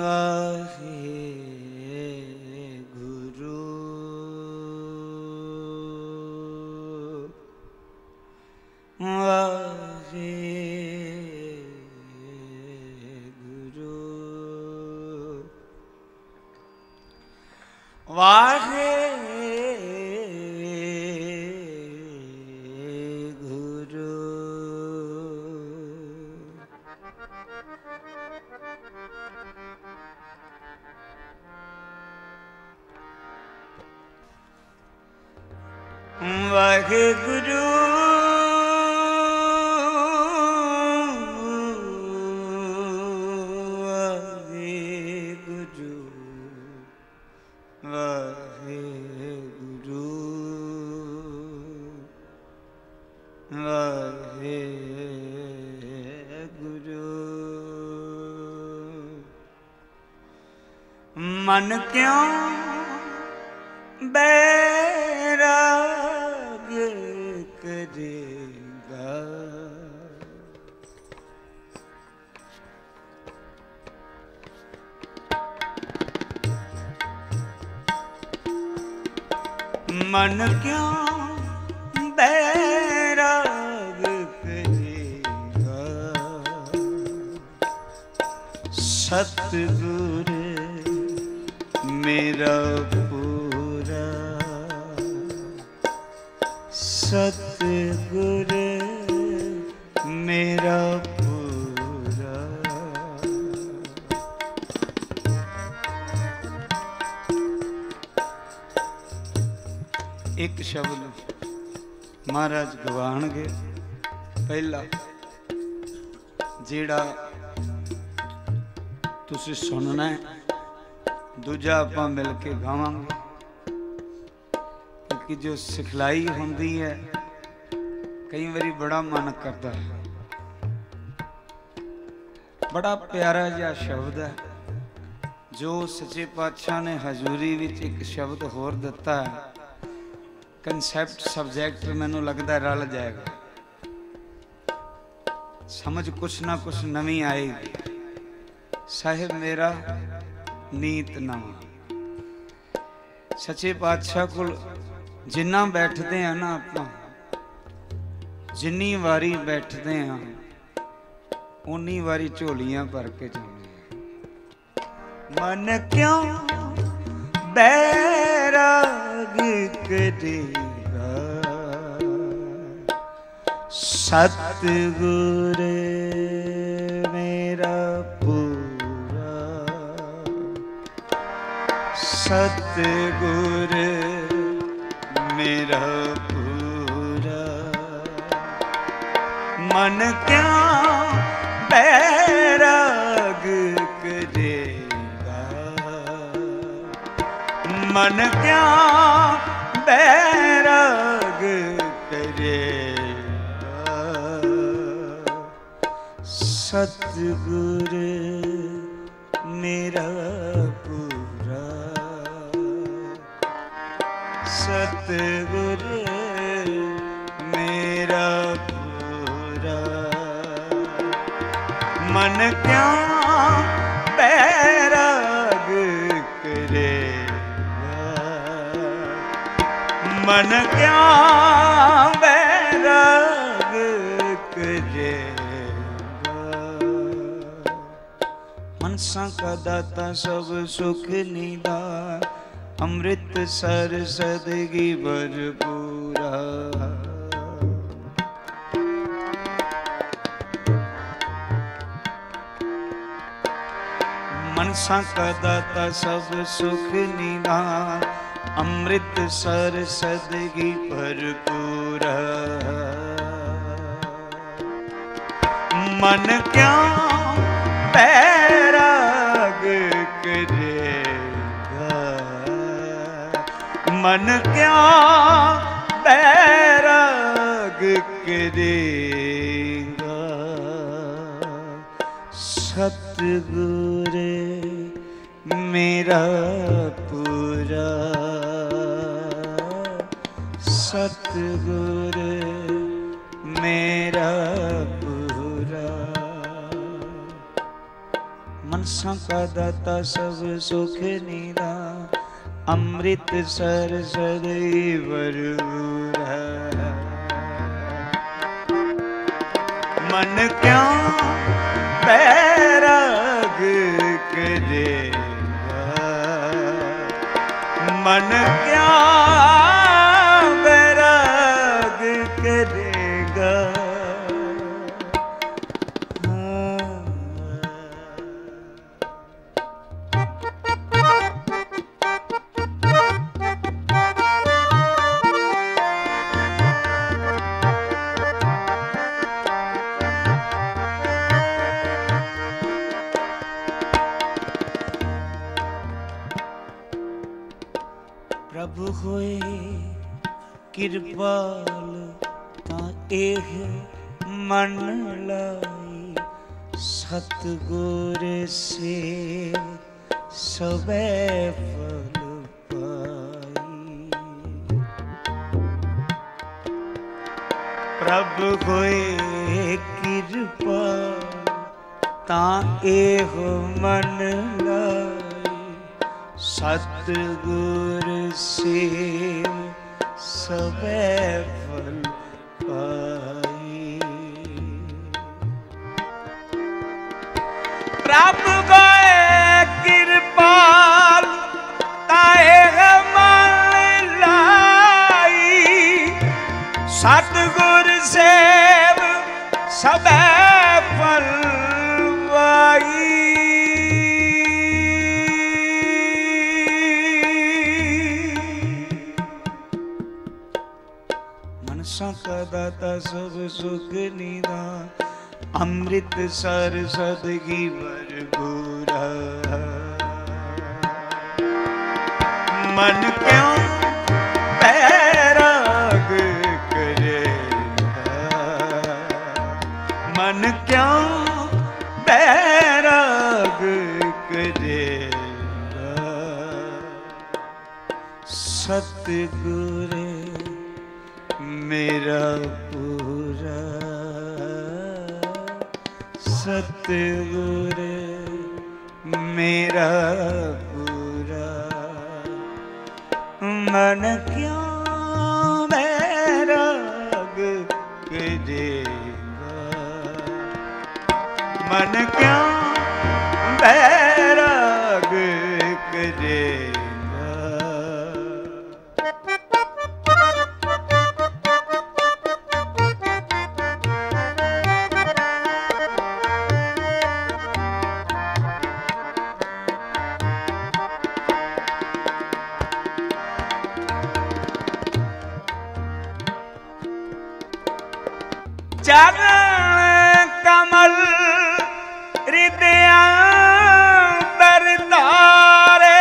मन क्यों बैराग करेगा, मन क्यों बैराग करेगा, सतगुर मेरा पूरा, सतगुर मेरा पूरा। एक शब्द महाराज गवाणगे, पहला जेड़ा तुसी सुनना है, दूजा आपां मिल के गावांगे, क्योंकि जो सिखलाई होंदी है कई बारी बड़ा मन करता है। बड़ा प्यारा जिहा शब्द है जो सच्चे पातशाह ने हजूरी विच एक शब्द होर दिता है। कंसैप्ट सब्जैक्ट मैनू लगता रल जाएगा, समझ कुछ ना कुछ नवी आएगी। साहिब मेरा नीत नवा, सच्चे पातशाह को जिन्ना बैठते हैं ना, अपना जिन्नी वारी बैठते हैं उन्नी वारी झोलियां भर के जाने। मन क्यों बैराग करेगा, सतगुर मेरा पूरा, सतगुर मेरा पूरा। मन क्या बैराग करेगा, मन क्या बैराग करेगा, सतगुर मेरा पूरा, सतगुर मेरा पूरा। मन क्या बैराग करेगा, मन क्या बैराग करेगा। मनसा का दाता सब सुख निदान, अमृत सर सदगी भरपूरा। मनसा का दाता सब सुख निदान, अमृत सर सदगी भरपूरा। मन क्या बैराग करेगा, मन क्या बैराग करेगा, सतगुर मेरा पूरा, सतगुर मेरा पूरा। मन मनसा का दाता सब सुख निधान, अमृत सर सदैवर मन क्यों बैराग करेगा, मन क्या बैराग करेगा। प्रभु होए कृपाल ता एह मन लाई, सतगुर से सबे फल पाई। प्रभु होए कृपाल ता एह मन लाई, सतगुर से सबे फल पाई। प्रभु गए कृपाल ताए मन लाई, सतगुर से सबे फल पाई। का दाता सब सुख निधान, अमृत सर सदगी भरपूरा। मन क्यों बैराग करेगा, मन क्यों बैराग करेगा। सतगुर मेरा पूरा, सतगुर मेरा पूरा। मन क्यों बैराग करेगा, मन क्यों बैराग करेगा। चरण कमल हृदयांतर धारे,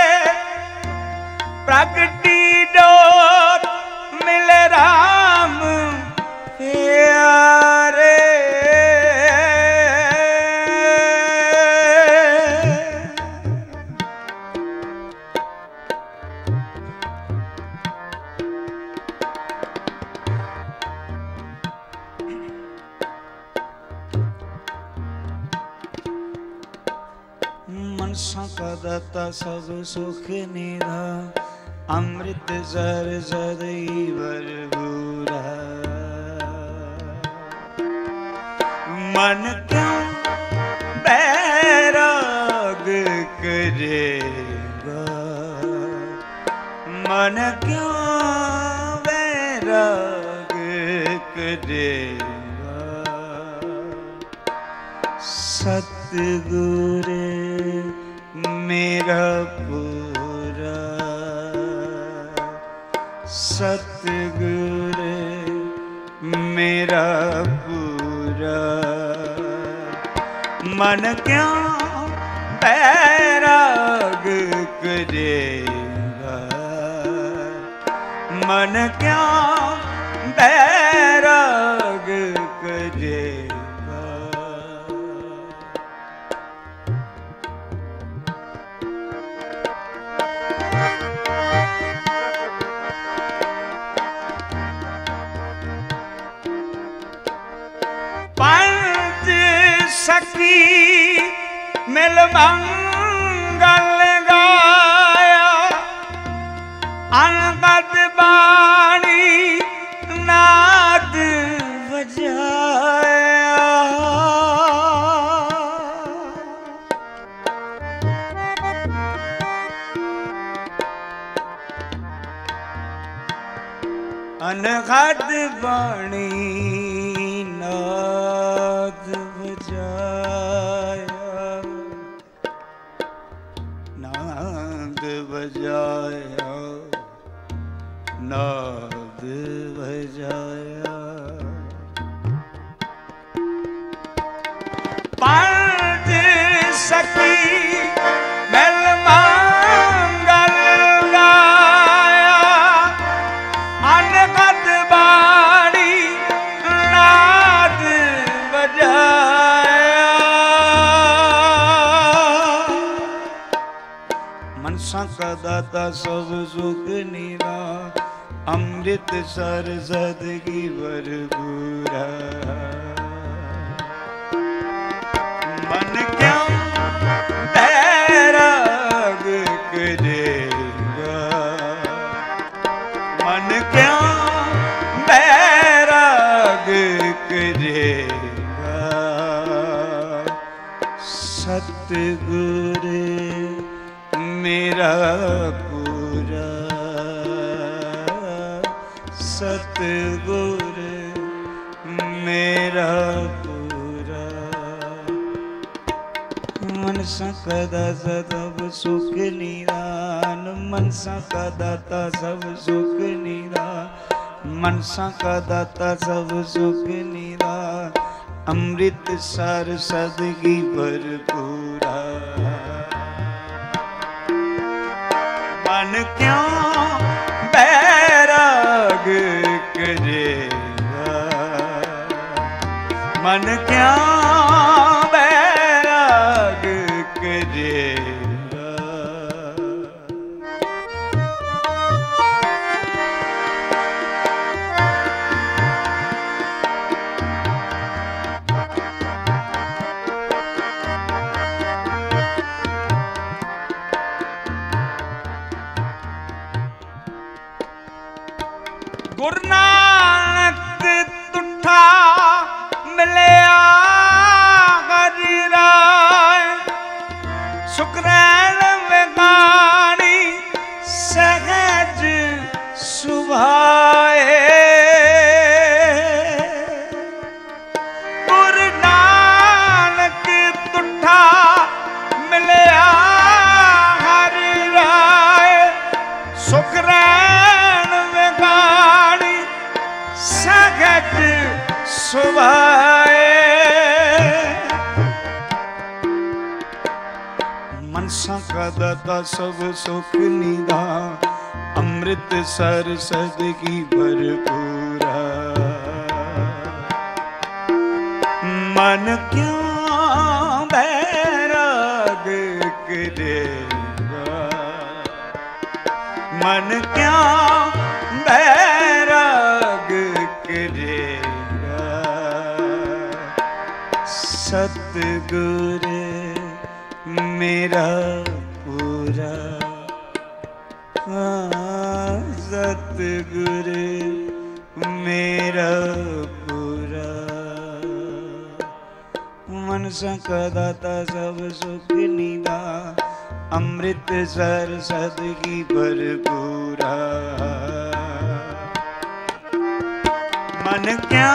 प्रगटी डोर मिल राम प्यारे। मनसा का दाता सब सुख निधान, अमृत सर सदैवर पूरा। मन क्यों बैराग करेगा, मन क्यों बैराग करेगा। सतगुर मेरा पूरा, सतगुर मेरा पूरा। मन क्यों बैराग करेगा, मन क्यों बैराग करेगा। पंच सखी मिल मंगल गाया अनगद बाणी नाद बजाया अनगद बाणी नाद बजाया नाद बजाया नाद बजाया पंच सखी मिल मंगल गाया अनगद बाणी नाद बजाया मनसा का दाता सब सुख नीरा अमृत सर सदगी भरपूरा मन क्यों बैराग करेगा मन क्यों बैराग करेगा सतगुर मेरा पूरा सतगुर मेरा पूरा मनसा का दाता सब सुख निदान मनसा का दाता सब सुख निदान मनसा का दाता सब सुख निदान अमृत सर सदगी भरपूरा मन क्यों बैराग करेगा मन क्यों बैराग करेगा गुरु नानक तुठा मिलिया हरि राय सुखरैन विगानी सहज सुभाए गुरु नानक तुठा मिलिया हरि राय सुखरैन विगानी सहज सुभाए मनसा का दाता सब सुख निधान अमृत सर सदगी भरपूरा मन क्यों बैराग करेगा मन क्यों बैराग करेगा सतगुर मेरा पूरा सतगुर मेरा पूरा मनसा का दाता सब सुख निधान अमृत सर सदगी भरपूरा मन क्यों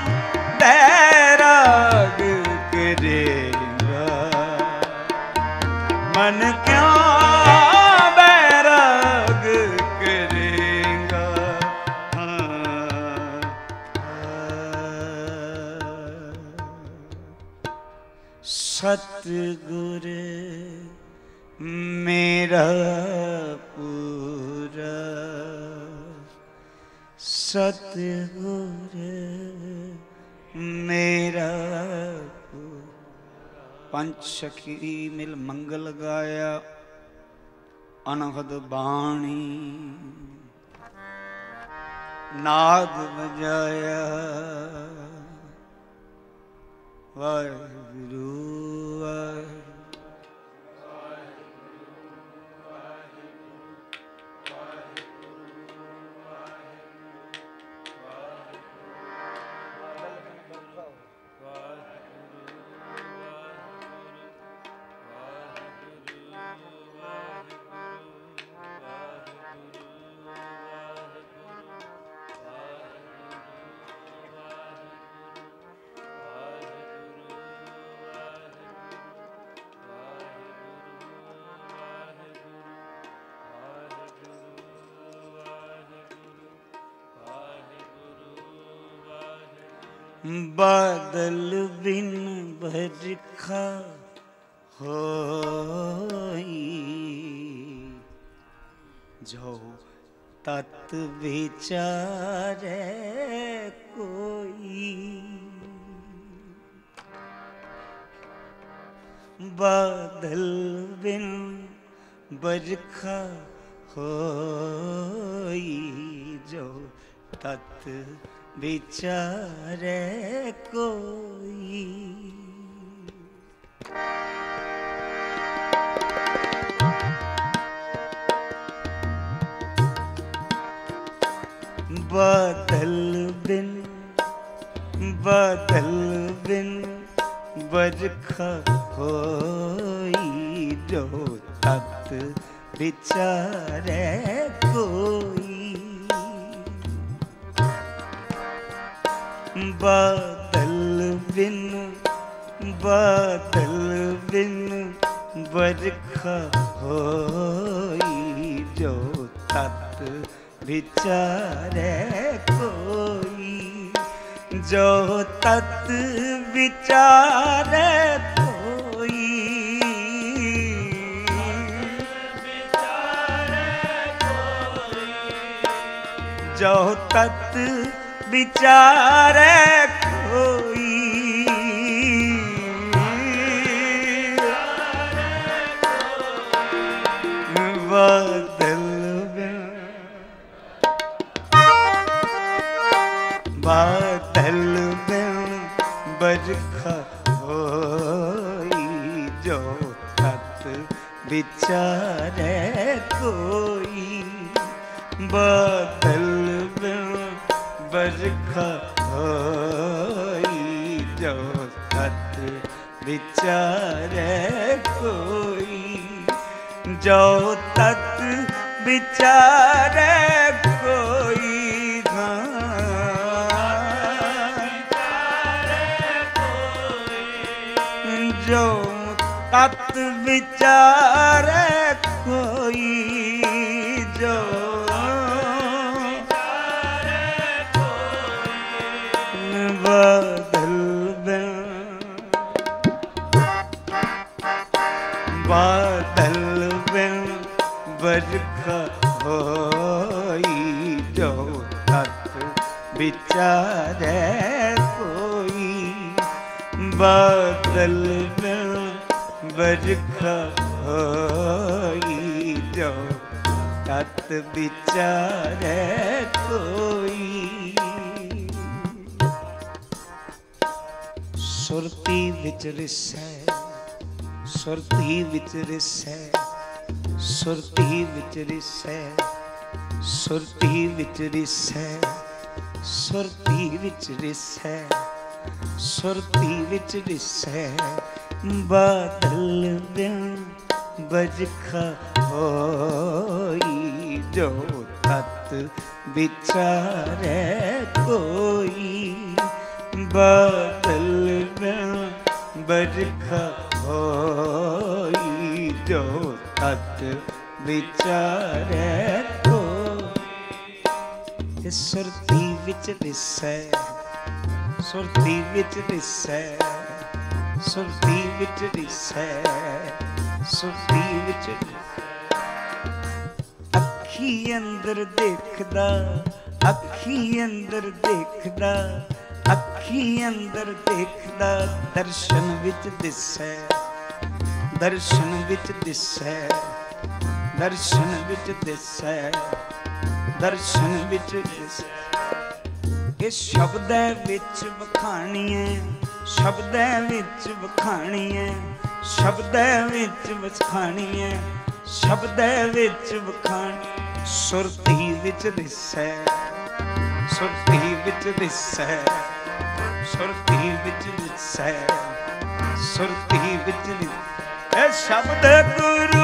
बैराग करेगा मन क्यों बैराग करेगा सतगुर मेरा पूरा सतगुर मेरा पंच सखी मिल मंगल गाया अनहद बाणी नाद बजाया वाहिगुरू वाहिगुरू बादल बिन बरखा होई जो तत विचारे कोई। बादल बिन बरखा होई जो तत विचारे कोई। बादल बिन बरखा होई जो तत विचारे कोई। बादल बिन बरखा होई जो तत विचारे कोई। जो तत विचारे कोई। जो तत विचारे कोई। बादल बिन बरखा होई जो तत विचारे कोई। बादल बिन बरखा होई जो तत विचारे कोई। जो तत विचारे कोई। जो तत विचारे कोई। जो बादल बिन बरखा होई जो तत विचारे कोई। बादल बिन बरखा होई जो तत विचारे कोई। सुरती विच रिसै सुरती विच रिसै सुरती विच रिसै सुरती विच रिसै सुरती विच रिसै सुरती विच रिसै। बादल बिन बरखा होई जो तत विचारे कोई। बादल बिन बरखा होई जो तत विचारे कोई। सुरती विच रिसै सुरती विच रिसै सुरती विच रिसै सुरती विच। अखी अंदर देखदा अखी अंदर देखदा अखी अंदर देखदा दर्शन विच दिसै दर्शन विच दिसै दर्शन विच दिसै दर्शन विच दिसै। इस शब्द विच बखाणीए शब्द विच बखाणीए शब्द विच बखाणीए शब्द विच बखाणी। सुरती विच दिसै सुरती विच दिसै सुरती विच दिसै सुरती विच दिसै। शब्द गुरु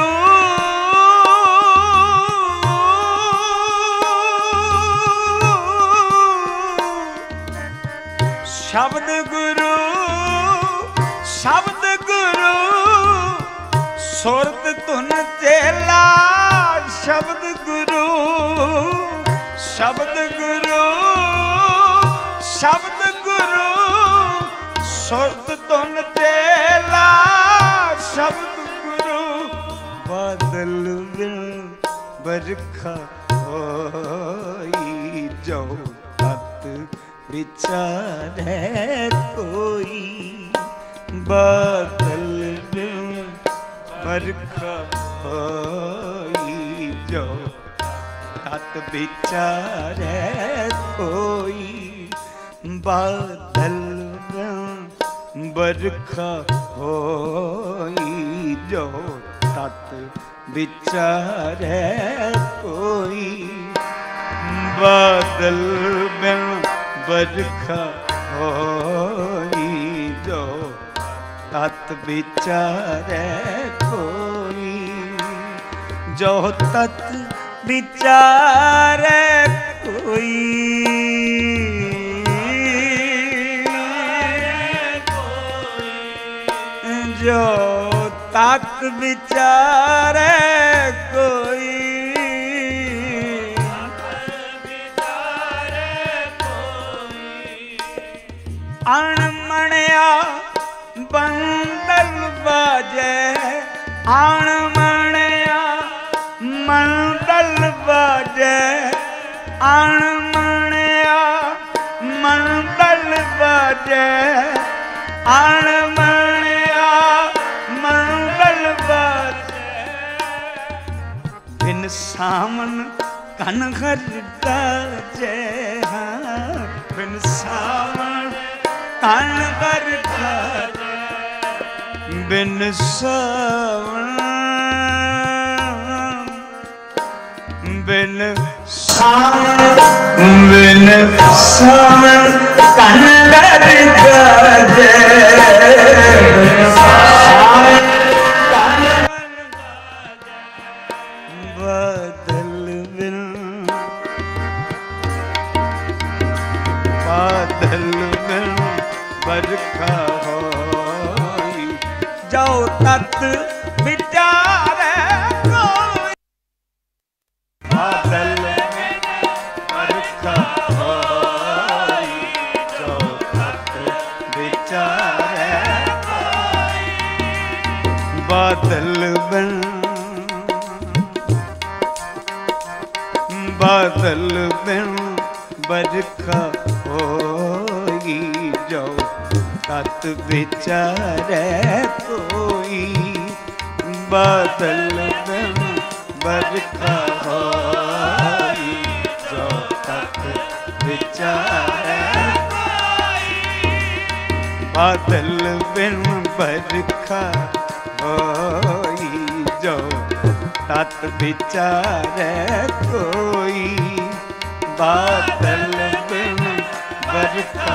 शब्द गुरु शब्द गुरु सुरत धुन चेला शब्द गुरु शब्द गुरु शब्द गुरु सुरत धुन तेला शब्द गुरु बादल बिन बरखा होई जो तत विचारे कोई बादल बिन बरखा होई जो तत विचारे कोई बादल बरखा होई जो तत विचारे कोई बादल बिन बरखा होई जो तत विचारे कोई जो तत विचारे कोई जो तत विचारे कोई अणमणिया बंदल बाजे अणमणिया मंदल बाजे अणमणिया मंदल बाजे अणमणिया मंदल बाजे बिन सामन कनघर गाजे बिन सामन कनघर गाजे बिन सावन बिन सावन बिन सावन कनघर गाजे बादल बिन बरखा होई जो तत विचारे कोई बादल बिन बरखा होई जो तत विचारे कोई बादल बिन बरखा होई जो तत विचारे कोई बादल बिन बरखा होई जो तत विचारे बादल बिन बरखा होई जो तत विचारे कोई बादल बिन बरखा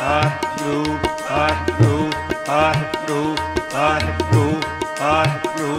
Guru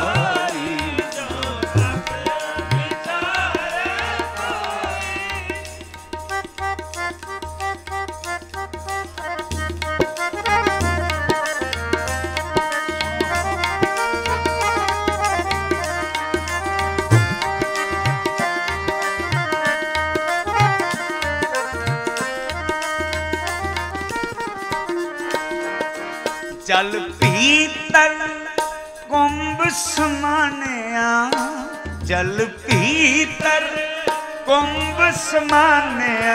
जल पीतल कुंभ समानया, जल पीतल कुंभ समानया।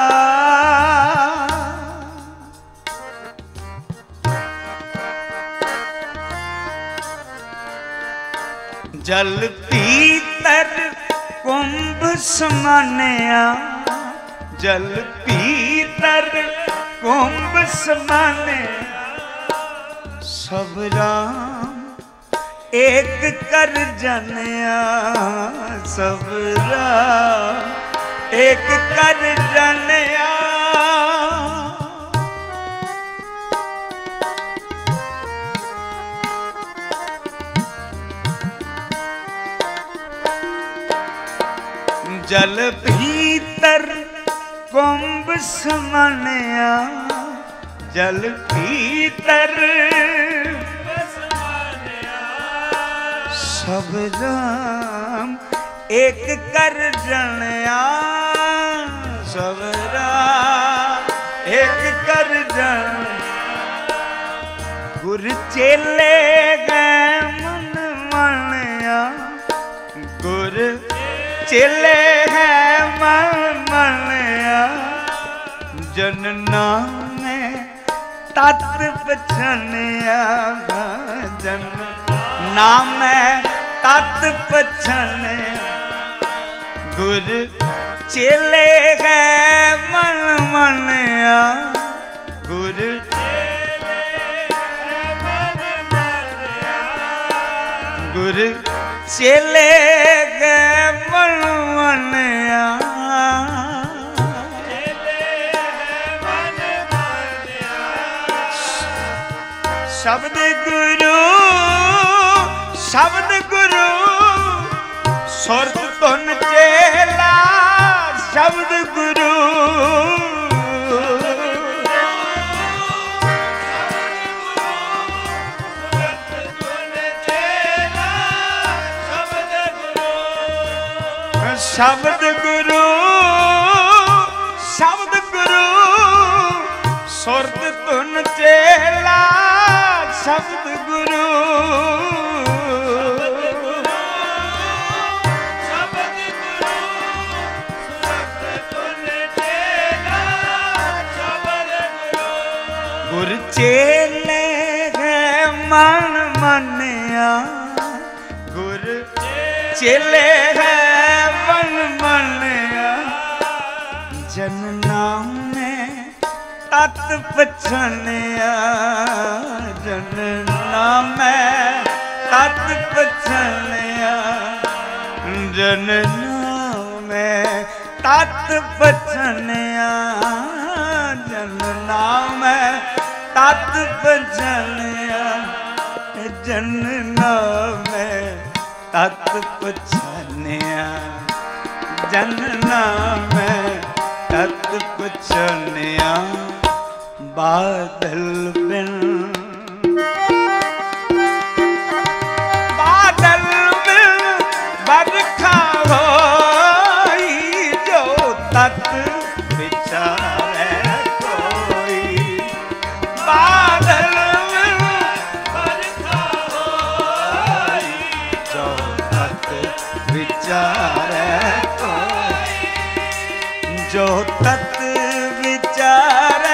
जल पीतर कुंभ समानया, जल पीतर कुंभ समानया। सब राम एक कर जनया, सब राम एक कर जनया। जल भीतर कुंभ समानया, जल भीतर सब राम एक कर जनया, सब राम एक कर जनया। गुर चेले गए मन मनया, गुर चेले है मन मनया। जन नाम तत् पछानया, जन नाम तत् पछानया। गुर चेले है मन मनया, गुर गुर चेले गए मन मनया। शब्द गुरु शब्द गुरु सुरत धुन चेला, शब्द गुरु शब्द गुरु शब्द गुरु सुरत धुन चेला, शब्द गुरु गुर चेले है मन मनया, गुर चेले है मन मनया। जन नाम तत् पछानया, जन नाम तत् पछानया। जन नाम तत् पछानया, जन नाम तत् पछानया। जन नाम तत् पछानया, जन नाम तत् पछानया। बादल बिन बादल बिन बरखा होई, जो तत् विचारे कोई। बादल बिन बरखा होई, जो तत् विचारे कोई। जो तत् विचारे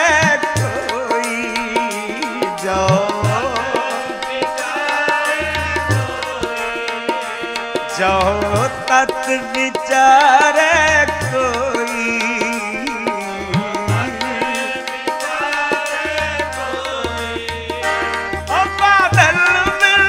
जो तत् विचारे कोई। ओ बादल में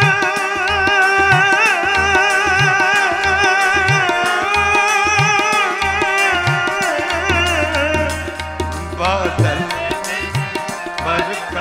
बादल बरखा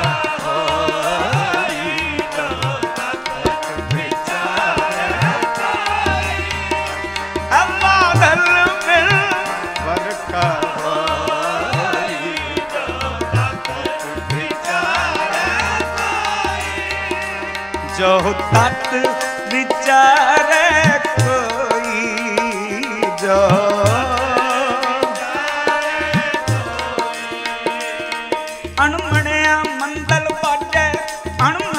जो तत् विचारे कोई। जो अणमणिया मंदल बाटे, अणमणिया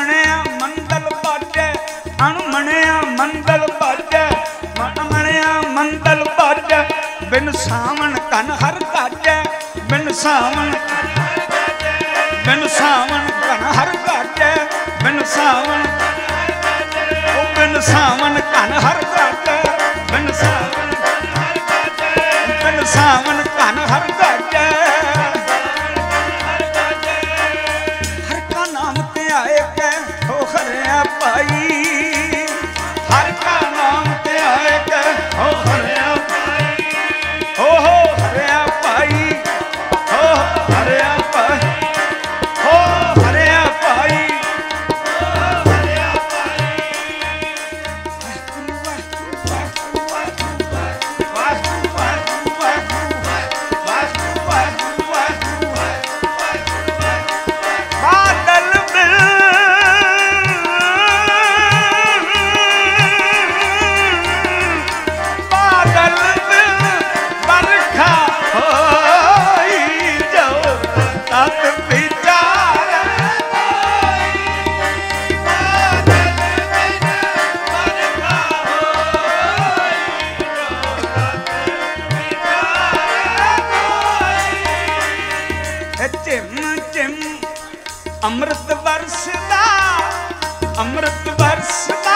मणिया मंदल बाजै, मन मणिया मंदल बाजै, बिन सावन कन हर गाजै, बिन सावन बिन सावन कन हर गाजै, बिन सावन बिन सावन कन हर गाजै, बिन सावन बिन सावन कन हर गाजै। हर का नाम ते आए कै हो हरिया पाई, हर का नाम ते आए कै हो हरिया पाई, हो हरिया पाई, हो हरिया पाई, हो हरिया पाई, हो हरिया पाई। बादल बिल बादल बिल बरखा होई जो तत विचार होई, बादल बिल बरखा होई जो तत विचार होई। चिम चिम अमृत बरसदा, अमृत बरसदा,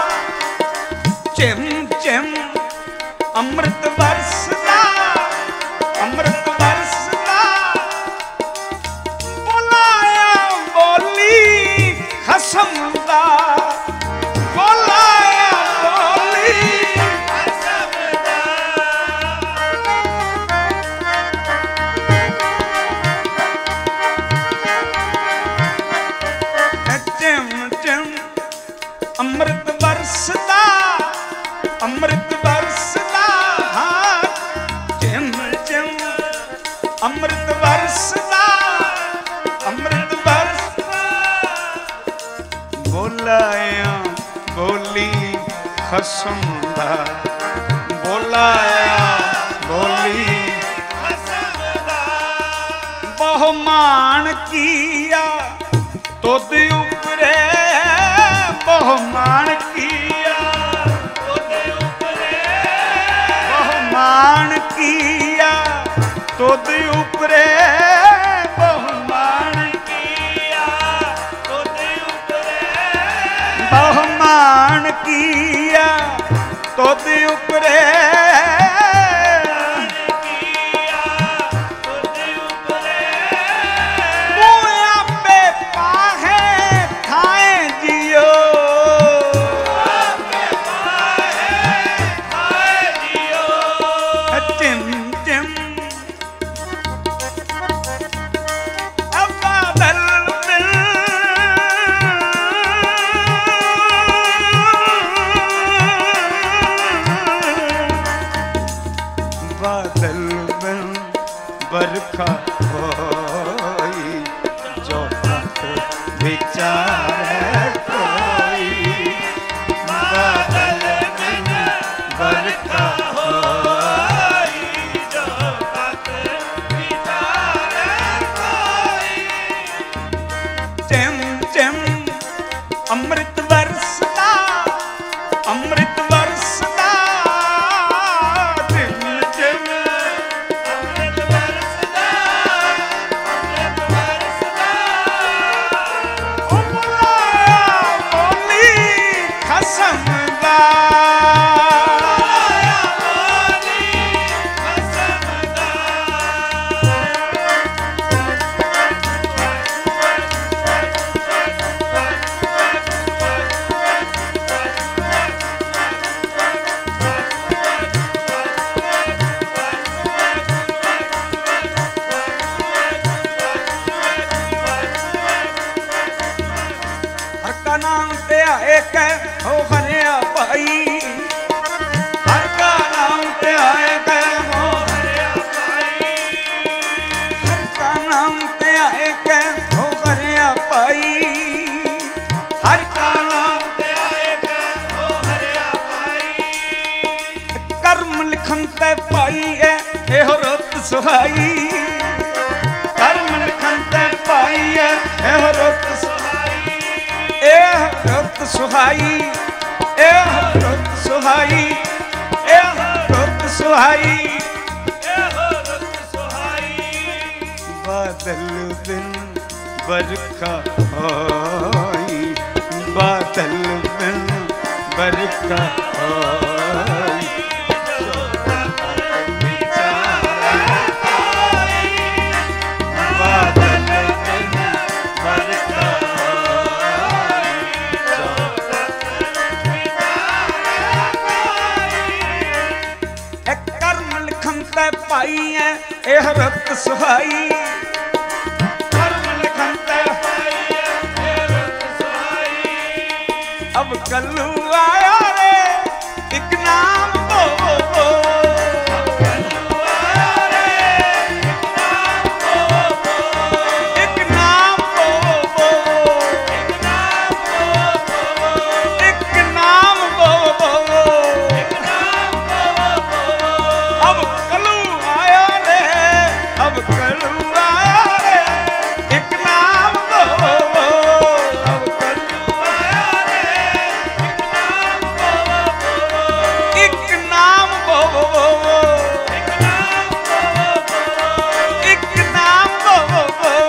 चिम चिम अमृत बरसदा, अमृत बरसदा। बुलाया बोली खसम दा, बुलाया बोली खसम दा। चिम चिम अमृत बरसदा, अमृत बरसदा, हाँ चिम चिम अमृत बरसदा, अमृत बरसदा। बोलाया बोली खसम दा, बोलाया बोली खसम दा। बहुमान किया तुद उपरे, बहुमान किया तुद उपरे, बहुमान किया तुद उपरे, बहुमान किया तुद उपरे, बहुमान किया तुद उपरे, बादल में बरखा होई जो तक विचार कोई, बादल में बरखा होई जो तक विचार कोई। चिम चिम अमृत बरसदा, अमृत बरसदा, नाम ते आए कै हो हरिया पाई, हर का नाम ते आए कै हो हरिया पाई, हर का नाम ते आए कै हो हरिया पाई, हर का नाम ते आए कै हो हरिया पाई। कर्म लिखन ते पाई है एहो रुत सुहाई, कर्म लिखन ते पाई है एहो रुत सुहाई, रुत सुहाई सुहाई रुत सुहाई बादल बिन बरखा होई बादल बिन बरखा होई बादल बिन बरखा एक कर्म लिखन ते पाई है यह रुत सुहाई कर्म लिखन ते पाई है यह रुत सुहाई अब कल्लू आया रे एक नाम वो कल्लू आया रे एक नाम वो एक नाम वो अब कल्लू आया रे अब कल्लू आया रे एक नाम वो अब कल्लू आया रे एक नाम वो एक नाम वो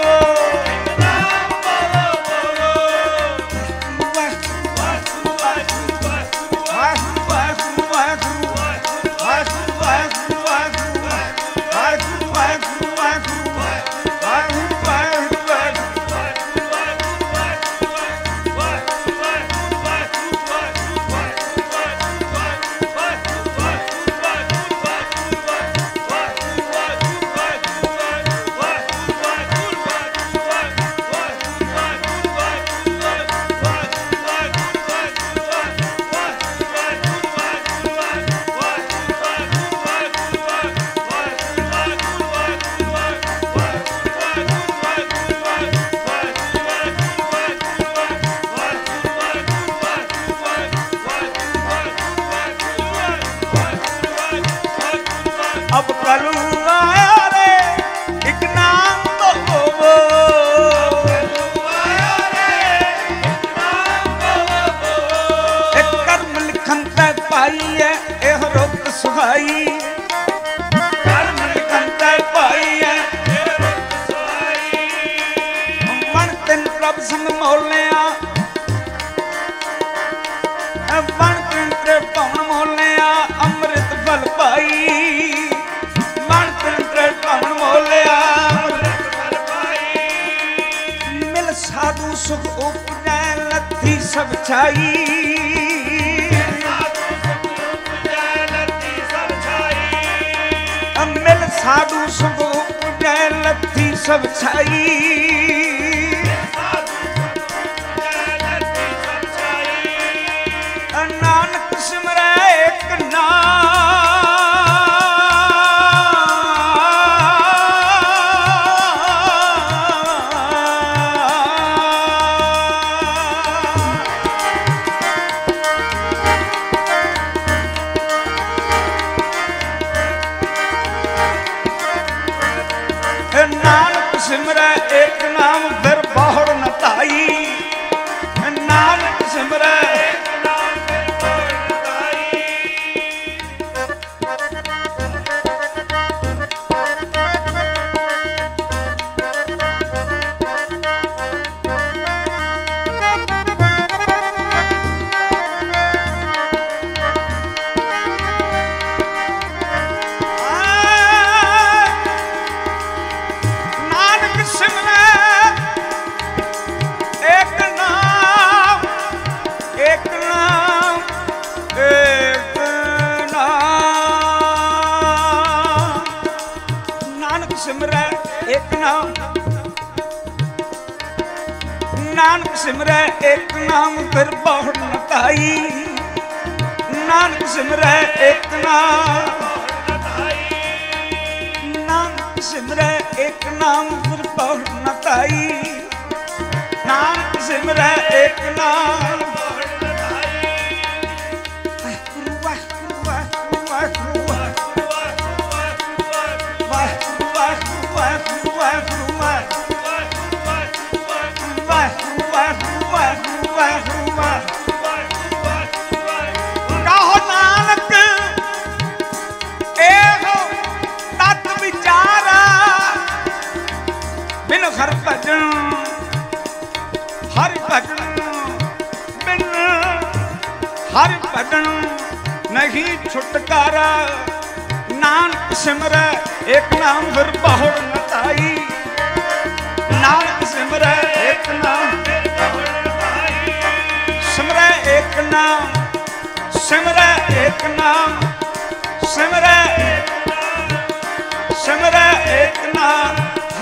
अब कल्लू आया रे एक नाम वो एक कर्म लिखन ते पाई है यह रुत सुहाई कर्म लिखन ते पाई है यह रुत सुहाई मन तिन प्रभ संग मोलिया मन तिन प्रभ पवन मोलिया अमृत फल पाई पवन मोलिया मिल साधु सुख उपजै लथी सब छाई मिल साधु सुख उपजै लथी सब छाई नानक सिमरै एक नानक सिमरै एक नाम फिर बहुड़ न ताई नानक सिमरै एक नाम फिर बहुड़ न ताई नानक सिमरै एक नाम एक नाम एक नाम नानक सिमरै एक नाम नानक सिमरै एक नाम फिर बहुड़ न ताई नानक सिमरै एक नाम नानक सिमरै एक नाम फिर बहुड़ न ताई नानक सिमरै एक नाम कहो ना हर भजन बिन हर भजन नहीं छुटकारा। नानक सिमरै एक नाम फिर बहुर न ताई। नानक सिमरै एक नाम सिमरै एक नाम सिमरै एक नाम सिमरै सिमरै एक नाम।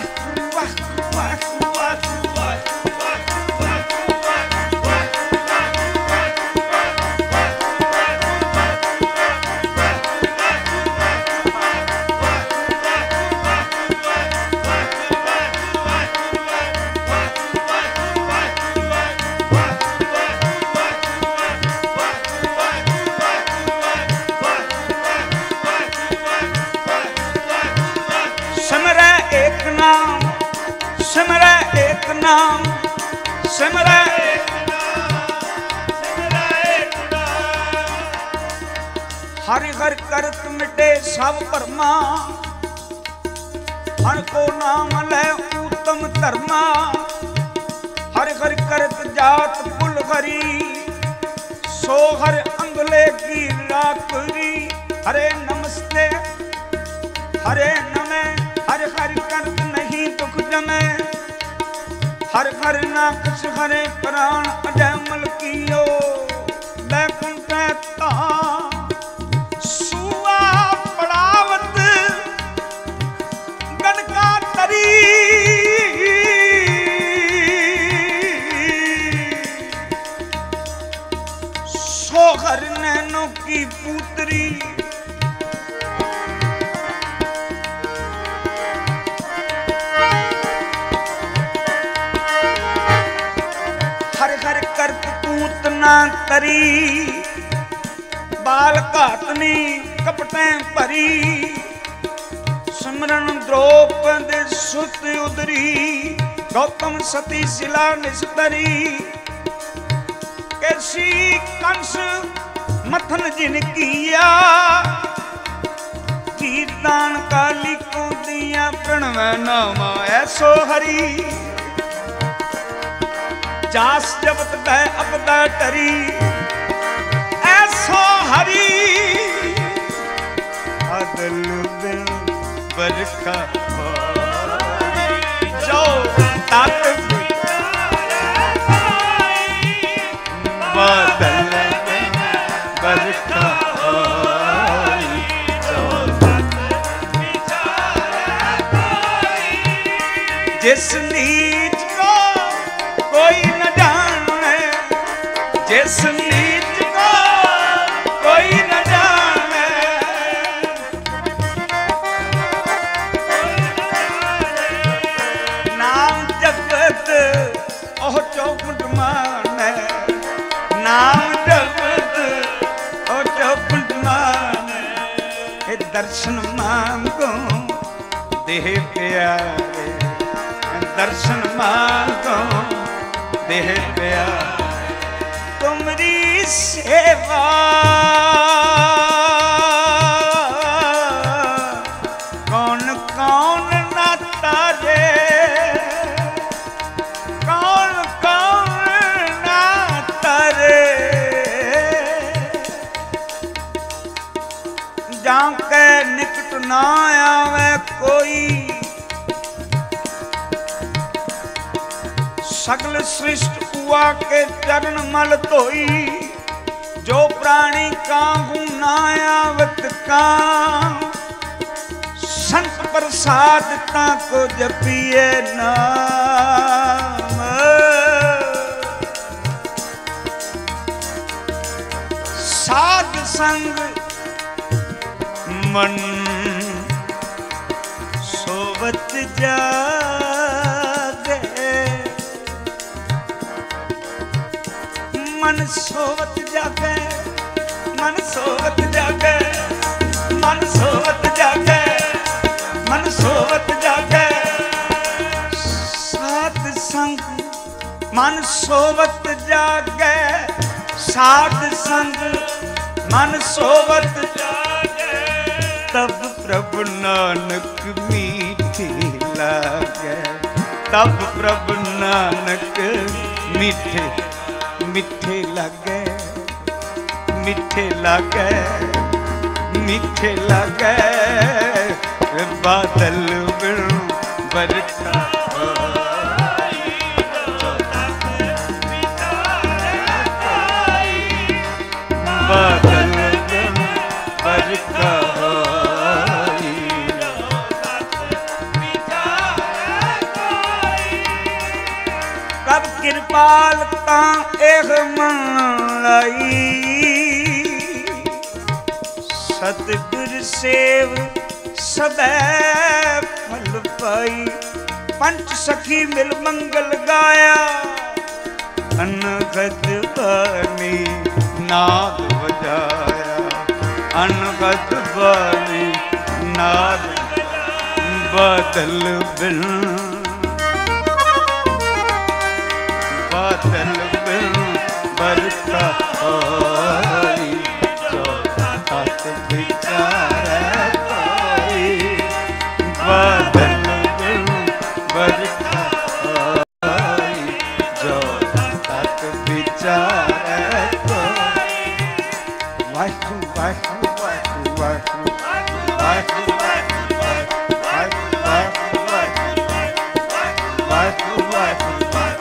सिमरै एक नाम सिमरै एक नाम। हरि हर करत मिटे सब भरमा। हर को नाम ले उत्तम धर्मा। हरि हर करत जात कुल हरी। सो हर अंगले की राखरी। हरे नमस्ते हरे नमे। हर हर करत नहीं दुख जमे। हर हर ना कुछ हरे प्राण अजमल कियो। बैकुंठ सुआ पड़ावत गणका तरी। सो हर नैनों की पुत्री। करत पूतना तरी। बाल घातनी कपटे भरी। सिमरन द्रौपद सुत उदरी। गौतम सती शिला निस्तरी। कैसी कंस मथन जिन किया। कीर्तन काली को दिया प्रणव नामा ऐसो हरि। जास जबत गए अपदा टरी। ऐसो हरी अदल बिन बरखा जो तात बदल बरखा जिस नीच को कोई न जाने। जिस नीच को कोई न जाने। नाम जगत ओह चौखट माने। नाम जगत ओह चौखट माने। दर्शन मांगो देह प्यारे। दर्शन मांगो देह प्यारे। तुमरी सेवा कौन कौन न तारे। कौन कौन न तारे। जाके निकट ना आवे कोई। सगल सृष्ट हुआ के चरण मल धोई। जो प्राणी काहू ना आवत का। संत प्रसाद को जपिए नाम। साध संग मन सोवत जागे। मन सोवत जागे। मन सोवत जागे। मन सोवत जागे। मन सोवत जागे। साध संग मन सोवत जागे। साध संग मन सोवत जागे। तब प्रभु नानक मीठी लागे। तब प्रभु नानक मीठे मीठे लागे, मीठे लागे, मीठे लागे। बादल बिन बरखा बादल बिन बरखा कब कृपाल का एक मन लाई। सतगुर सेव सदैव फल पाई। पंच सखी मिल मंगल गाया। अनगत बानी नाद बजाया। अनगत बानी नाद बादल बिन बादल बिन बरखा होई। जो तत विचारे कोई। बादल बिन बरखा होई। जो तत विचारे कोई। वाहिगुरू वाहिगुरू वाहिगुरू वाहिगुरू वाहिगुरू वाहिगुरू वाहिगुरू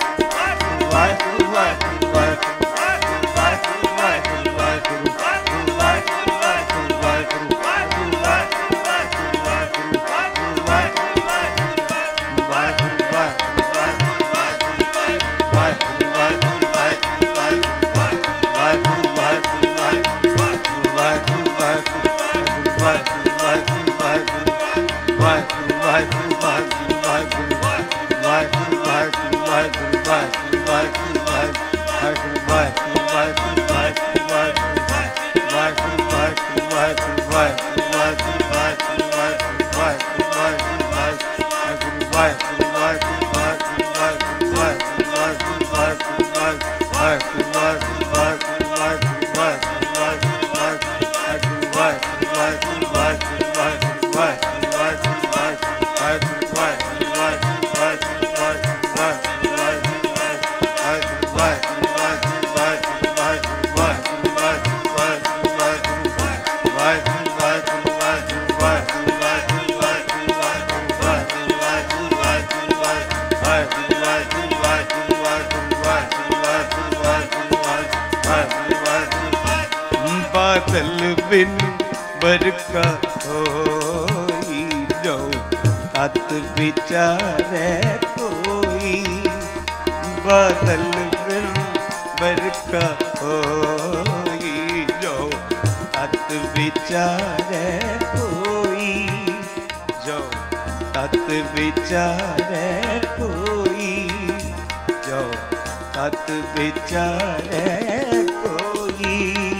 बादल बिन बरखा होई। जो तत विचारे कोई। बादल बिन बरखा होई। जो तत विचारे कोई। जो तत विचारे कोई। जो तत विचारे कोई।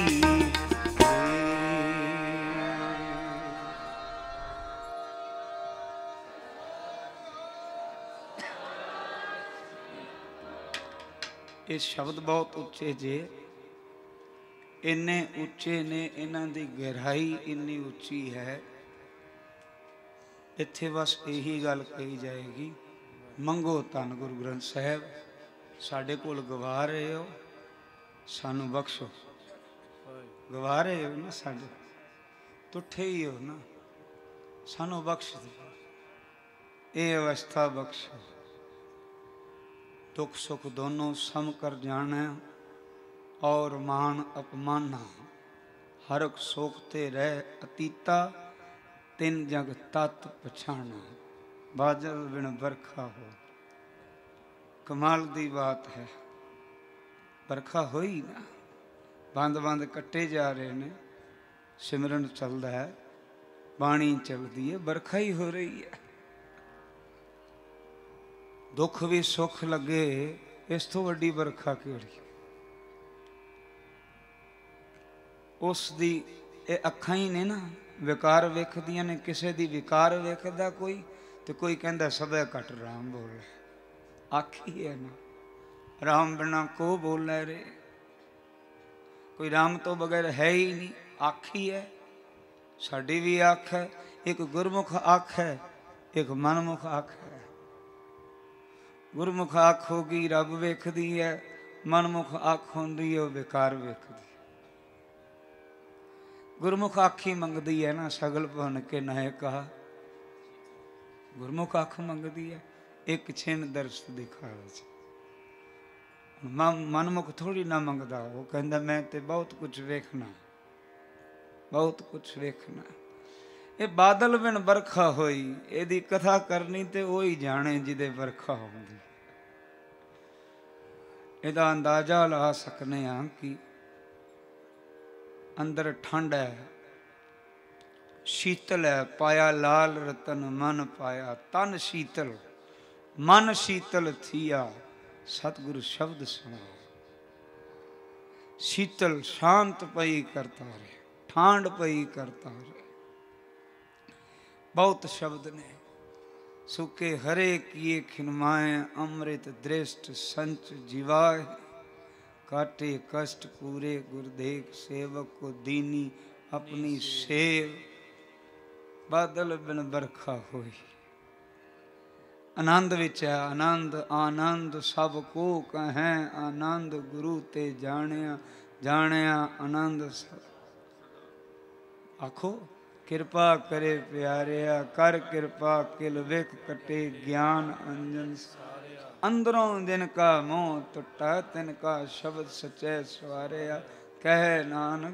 ये शब्द बहुत उच्चे जे। इन्ने उच्चे ने, इन्हां दी गहराई इन्नी उच्ची है। इत्थे बस यही गल कही जाएगी, मंगो धन गुरु ग्रंथ साहिब साडे कोल गवा रहे हो, सानू बख्शो। गवा रहे हो ना, साडे तुठे ही हो ना, सानू बख्श दो। ये अवस्था बख्शो। दुख सुख दोनों सम कर जाना। और मान अपमाना हरक सोखते रह अतीता। तिन जग तत पछाना। बादल बिन बरखा हो। कमाल दी बात है। बरखा होई ना, बंद बंद कट्टे जा रहे ने, सिमरन चलता है, बाणी चलती है, बरखा ही हो रही है। दुख भी सुख लगे, इस तो वड्डी बरखा केड़ी। उस दी अखां ही ने ना विकार वेखदियां ने। किसी दी विकार वेखदा कोई, तो कोई कहंदा सबे घट राम बोले। आखी है ना, राम बिना को बोले रे। कोई राम तो बगैर है ही नहीं। आखी है, साडी भी आख है। एक गुरमुख आख है, एक मनमुख आख है। गुरमुख आँख होगी रब वेखदी है, मनमुख आँख होंदी है बेकार वेखदी। गुरमुख आँखी मंगदी है ना सगल भवन के नहे कहा, गुरमुख आँख मंगदी है एक छिन दर्श दिखावे। मनमुख थोड़ी ना मंगदा, वो कहंदा मैं ते बहुत कुछ वेखना, बहुत कुछ वेखना। ये बादल बिन बरखा होई, एदी कथा करनी ते वही जाने जिदे बरखा होंदी। एदा अंदाजा ला सकने हाँ कि अंदर ठंड है, शीतल है, पाया लाल रतन मन पाया, तन शीतल मन शीतल थिया, सतगुरु शब्द सुनो। शीतल शांत पई करता रहे, ठांड पई करता रहे। बहुत शब्द ने सुखे हरे किए खिनमाए, अमृत दृष्ट संच जीवाए, काटे कष्ट पूरे गुरदेख, सेवक को दीनी अपनी सेव। बादल बिन बरखा होई, आनंद विच है आनंद, आनंद सब को कहें आनंद, गुरु ते जानिया जानिया आनंद सब। आखो कृपा करे प्यारिया, कर कृपा किल विख कटे ज्ञान अंजन। अंदरों जिनका मोह टुटा, तिनका शब्द सच्चे सवारिया, कह नानक।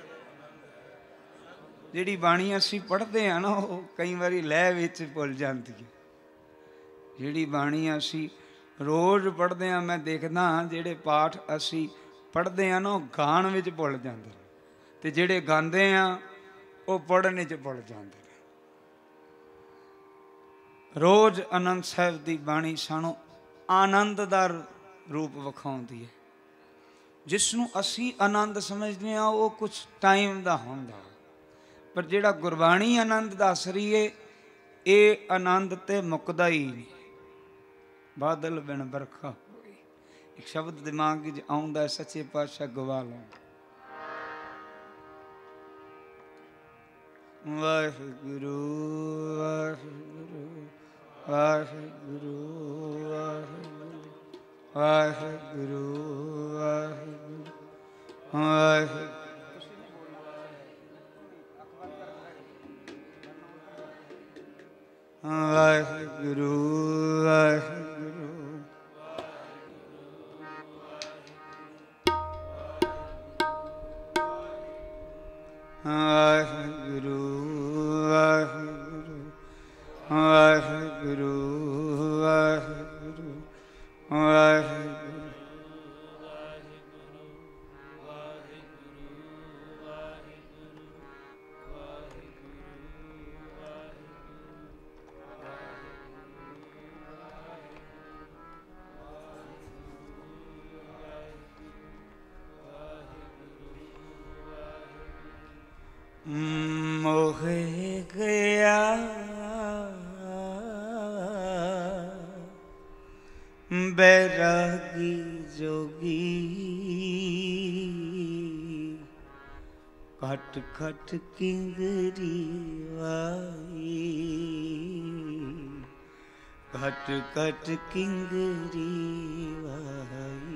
जिहड़ी बाणी असीं पढ़ते हैं ना, वो कई बारी लय विच भुल जाती है। जिहड़ी बाणी असीं रोज़ पढ़ते हैं, मैं देखदा जिहड़े पाठ असीं पढ़ते हैं ना, वो गाण विच भुल जाते हैं, ते जिहड़े गांदे हैं वो पढ़ने च भुल जाते हैं। रोज़ आनंद साहिब की बाणी सानू आनंद का रूप विखाउंदी है। जिसनों असी आनंद समझते हैं वो कुछ टाइम का होंदा, पर जिहड़ा गुरबाणी आनंद दस रही है, ये आनंद ते मुकदा ही नहीं। बादल बिन बरखा होई, एक शब्द दिमाग च आउंदा, सच्चे पातशाह गवा लो। वाहिगुरु वाहिगुरु वाहिगुरु वाहिगुरु वाहिगुरु वाहिगुरु। वाहिगुरु वाहिगुरु वाहिगुरु वाहिगुरु वाहिगुरु वाहिगुरु वाहिगुरु। मोहे गया बैरागी जोगी, खट खट किंगरी वाई, खट खट किंगरी वाई।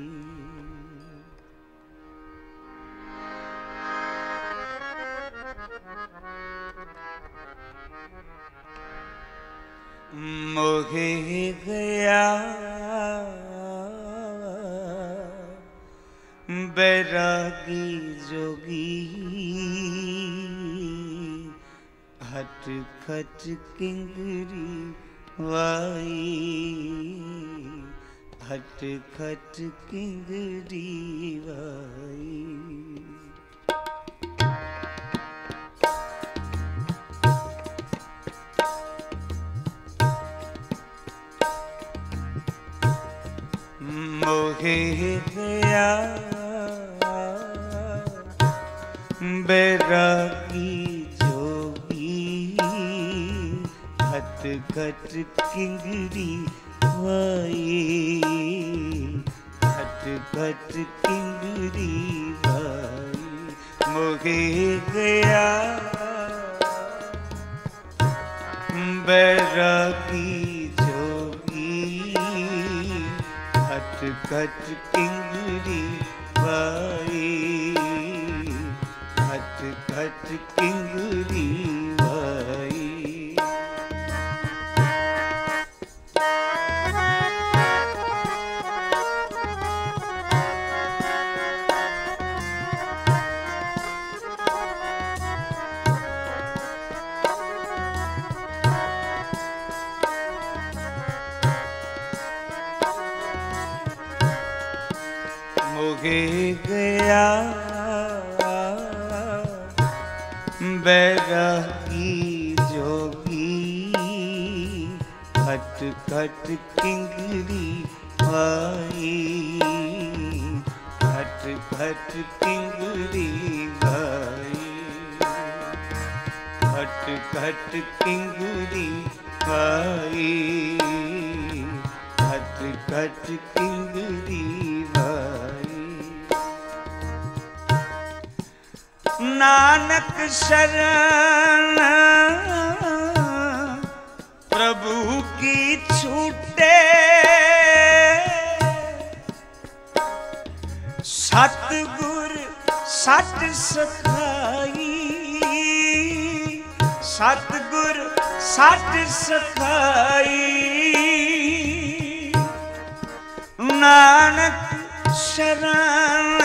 मोहे गया बैरागी जोगी, खट खट किंगरी वाई, खट खट किंगरी वाई। मोहे गया बैरागी जोगी, खट खट किंगरी वाई, खट खट किंगरी वाई। मोहे गया बैरागी जोगी, खट खट किंगरी वाई, खट खट किंगरी वाई। मोगे गया बैरागी जोगी, खट खट किंगरी वाई, खट खट किंगरी वाई, खट खट किंगरी वाई, खट खट किंगरी वाई। नानक शरण प्रभु की छूटे, सतगुर सत सखाई, सतगुर सत सखाई। नानक शरण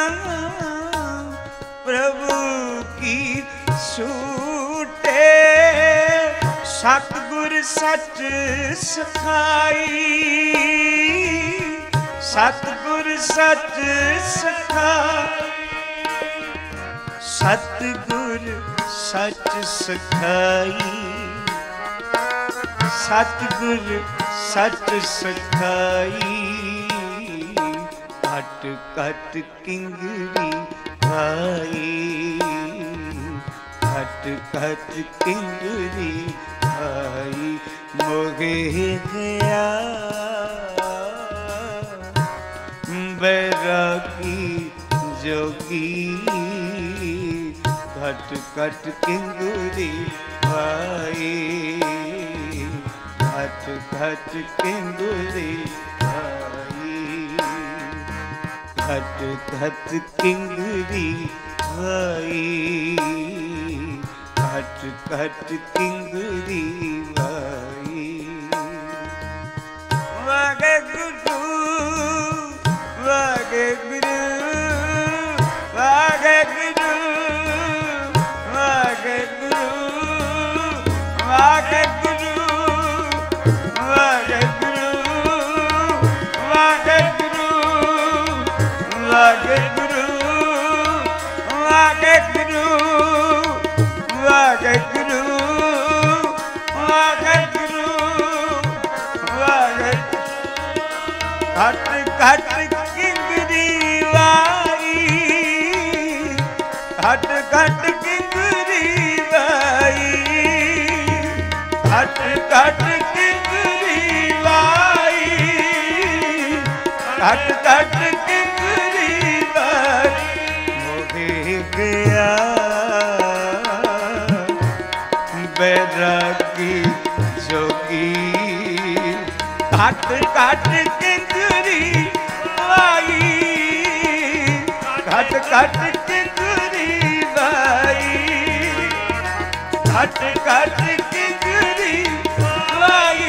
प्रभु की छूटे, सतगुर सच सखाई, सतगुर सच सखाई, सतगुर सच सखाई, सतगुर सच सखाई। खट खट किंगरी वाई, खट खट किंगरी वाई। मोगे गया बैरागी जोगी, खट खट किंगरी वाई, खट खट किंगरी वाई, खट खट किंगरी वाई, खट खट किंगरी वाई। वाहेगुरु वाहेगुरु वाहेगुरु वाहेगुरु वाहेगुरु वाहेगुरु वाहेगुरु वाहेगुरु वाहेगुरु वाहेगुरु वाहेगुरु वाहेगुरु। खट खट किंगरी वाई, खट खट किंगरी वाई, खट खट किंगरी वाई, खट खट किंगरी वाई। मोहे गया बैरागी जोगी, खट खट किंगरी वाई, खट खट किंगरी वाई, खट खट किंगरी वाई।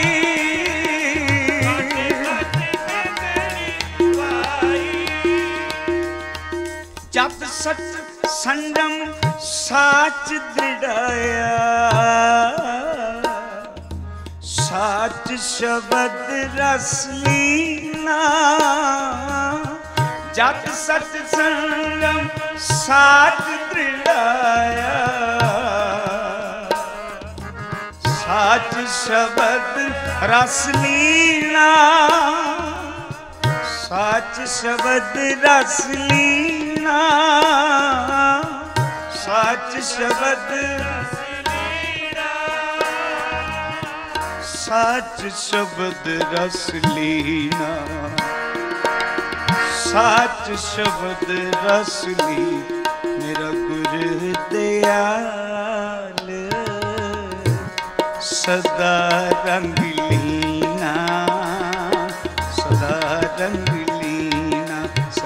जप सत संयम साच दृढ़ाया, साच शब्द रस लीना। जप सत संयम साच दृढ़ाया, साच शब्द रस लीना, साच शब्द रस लीना, साच शब्द साच शब्द रस लीना, साच शब्द रस ली। मेरा गुरु दयाल सदा रंग लीना, सदा रंग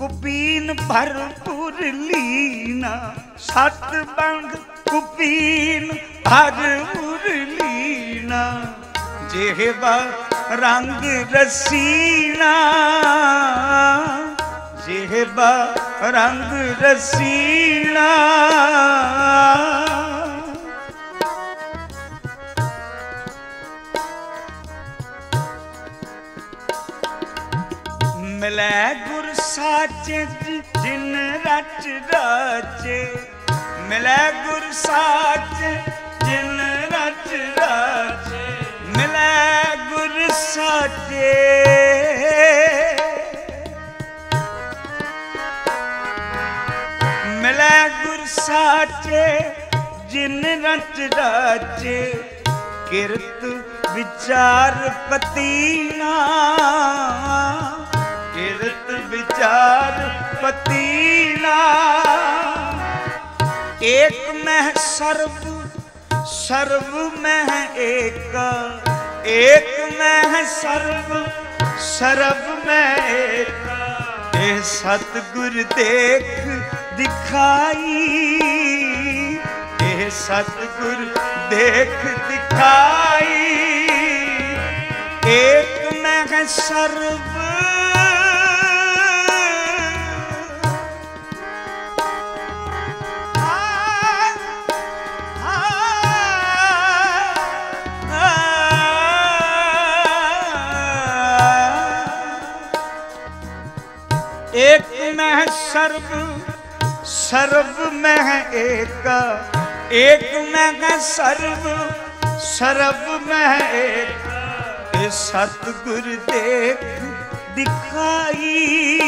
कुपीन भरपूर लीना, सत बंग कुपीन भरपूर लीना, जेहवा रंग रसीना, जेहवा रंग रसीना। मिलै गुर साचे जिन रच राचे, मिलै गुर साचे जिन रच राचे, मिलै गुर साचे, मिलै गुर साचे जिन रच राचे, किरत विचार पतीना, किरत विचार पतीना। एक में सर्व, सर्व में एक, एक में सर्व, सर्व में एक, ए सतगुर देख दिखाई, ए सतगुर देख दिखाई। एक में सर्व, एक में सर्व, सर्व में एक, एक में सर्व, सर्व में एक, ए सतगुर देख दिखाई,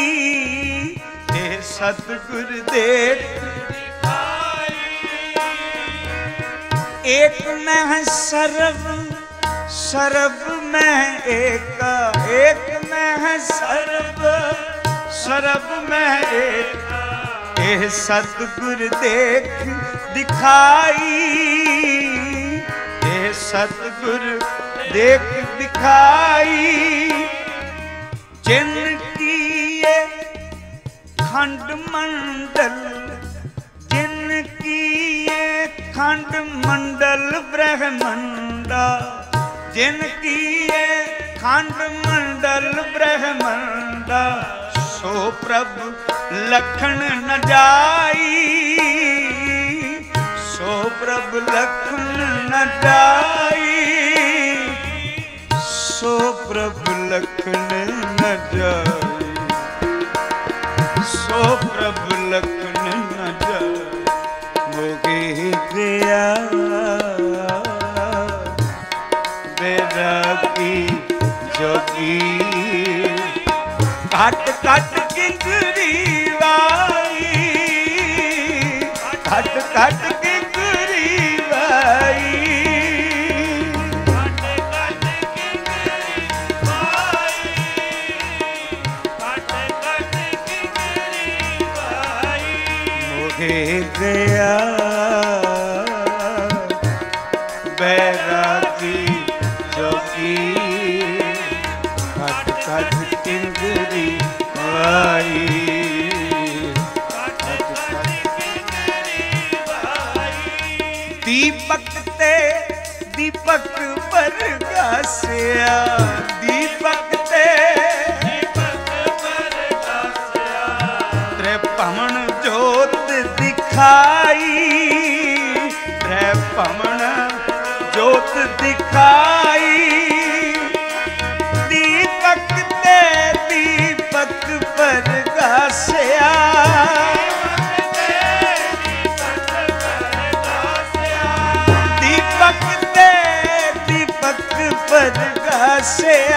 ए सतगुर देख दिखाई। एक में सर्व, सर्व में एक, एक में सर्व, सर्व में एक, ए सतगुर देख दिखाई, ए सतगुर देख दिखाई। जिनकी ये खंड मंडल, जिनकी ये खंड मंडल ब्रह्मंडा, जिनकी ये खंड मंडल ब्रह्मंडा, सो प्रभु लखन न जाई, सो प्रभु लखन न जाई, सो प्रभु लखन न जाई, सो प्रभु लखन न जाई। मोगे गया बैरागी जोगी, घट घट किंकरी वाई, घट घट किंकरी वाई, घट घट किंकरी वाई, घट घट किंकरी वाई। मोहे गया बैरागी जोगी, घट घट किंकरी वाई, दीपक ते दीपक बरगासिया, दीपक ते दीपक बरगासिया, त्रिभुवन जोत दिखाई, त्रिभुवन जोत दिखाई। दीपक ते दीपक बरगासिया, दीपक ते दीपक बरगासिया,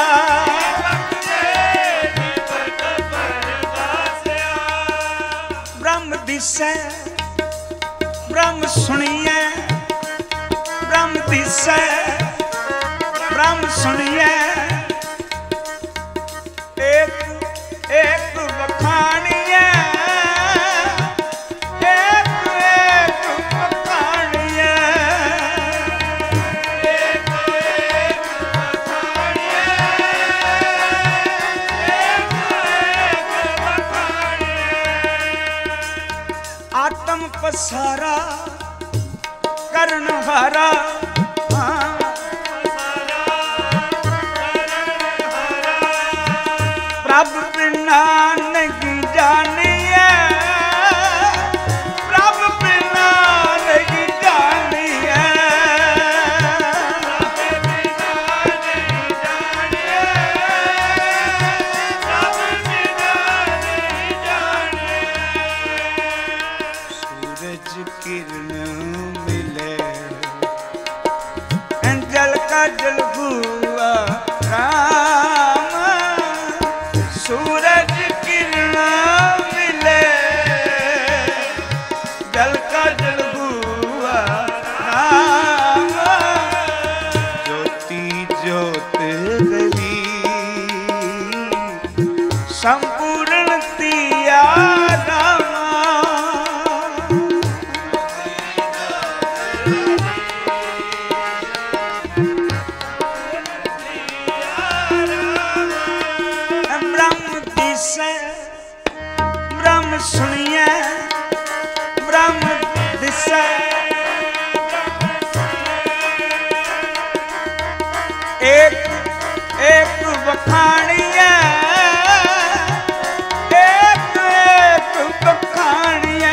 ब्रह्म दिसै ब्रह्म सुनिए, ब्रह्म दिसै ब्रह्म सुनिए, एक एक बखानिए, एक एक बखानिए, एक एक बखानिए, एक एक बखानिए। करन हारा प्रभ बिना नहीं जानिए प्रभ बिना नहीं जानिए सूरज किरण मिले जल का जल हुआ राम सूरज किरण मिले जल का जल हुआ राम ज्योति ज्योत गली संपूर्ण तिया राम ब्रह्म सुनिए ब्रह्म दिशा एक एक बखानिए एक एक बखानिए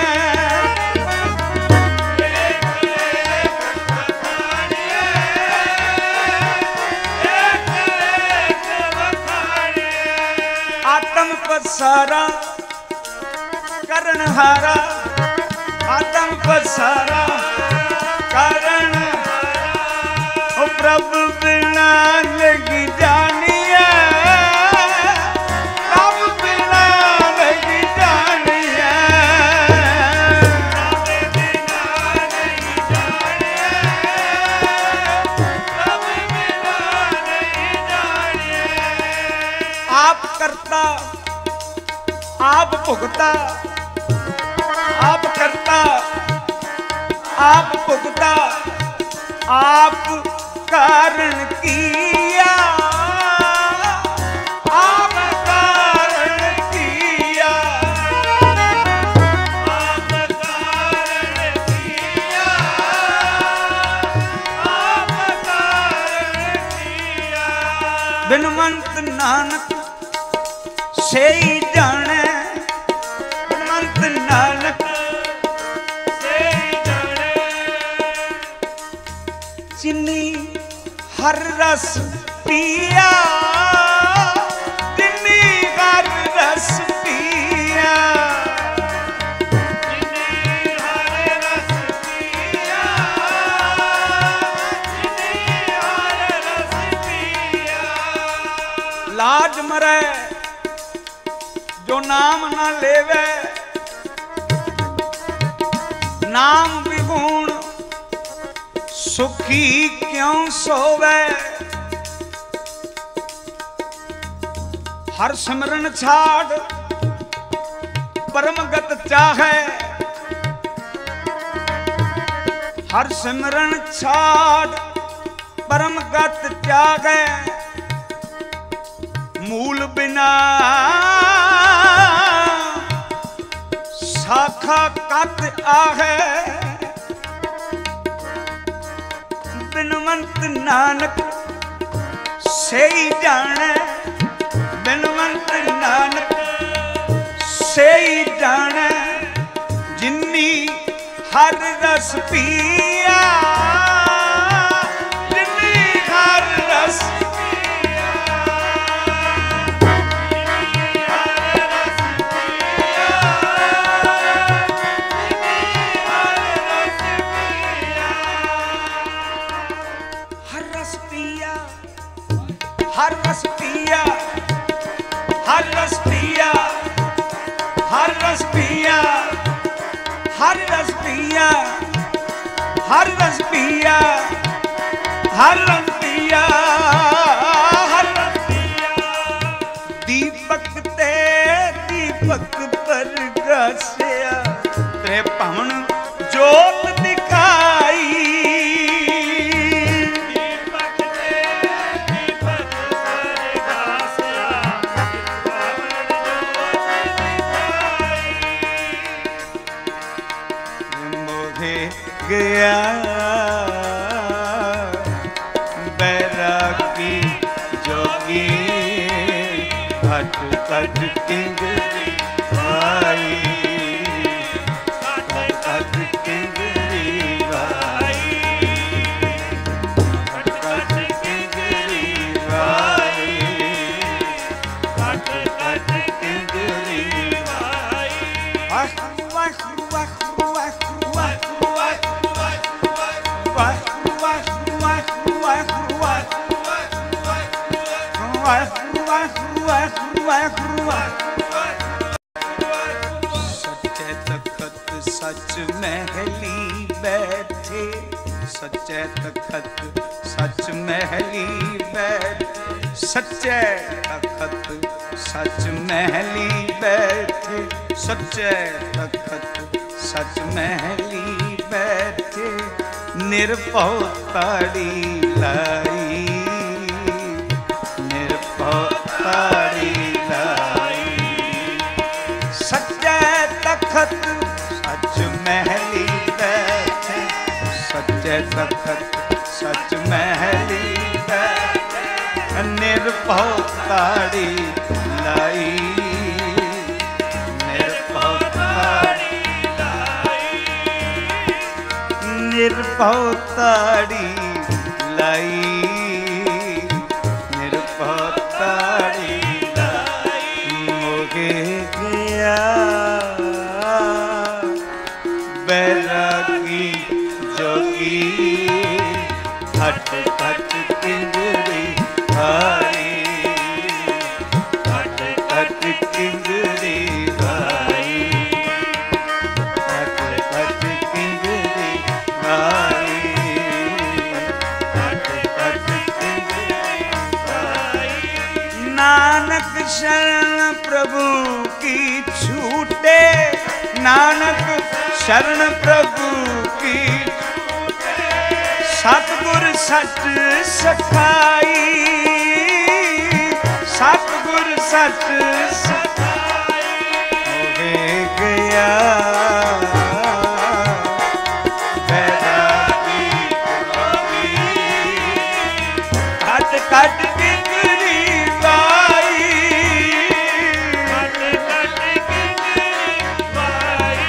आत्म पसारा करण हारा आत्म पसारा करण ओ प्रभु बिना लगी जानिए प्रभु बिना लगी जानिए आप करता आप भुगता आप करता आप भुगता आप कारण किया आप कारण किया आप कारण किया आप कारण किया बिनवंत नानक से ही जाने बिनवंत नानक जिन्नी हर रस पिया जिन्नी हर रस पिया जिन्नी हर रस पिया जिन्नी हर रस पिया लाज मरे जो नाम न लेवे नाम विगुण सुखी क्यों सोवे हर सिमरन छाड़ परमगत चाहे हर सिमरन छाड़ परमगत चाहे मूल बिना शाखा कत आहे बिनवंत नानक से ही जाने बिनवंत नानक से ही जाने जिन्नी हर रस पिया जिन्नी हर रस पिया जिन्नी हर रस पिया जिन्नी हर रस पिया हर रस पिया हर रस पिया हर रस पिया हर रस पिया हर रस पिया हर रस पिया हर रस पिया दीपक ते दीपक पर गसिया ते पवन जोत दिखाई दीपक ते दीपक पर गसिया पवन जोत दिखाई मोहे गया बैरागी जोगी घट घट किंगरी भाई घट घट किंगरी भाई घट घट किंगरी भाई घट घट किंगरी भाई सच्चे तखत सच महली बैठे सच्चे तखत सच महली बैठे सच्चे तखत सच महली बैठे सच्चे तखत सच महली बैठे निर्भव ताड़ी लाई निर्भव ताड़ी लाई सच्चे तखत सच महली बैठे सच्चे तखत सच महली बैठे निर्भव ताड़ी लाई निर्भव ताड़ी लाई निर्भव ताड़ी लाई निर्भव ताड़ी लाई मोगे गया बैरागी जोगी घट घट किंगरी भाई घट घट किंगरी भाई घट घट किंगरी भाई घट घट किंगरी भाई नानक शरण प्रभु की छूटे नानक शरण प्रभु की सतगुर सच सखाई सतगुर सच सखाई होवे गया बैरागी घट घट किंगरी भाई घट घट किंगरी भाई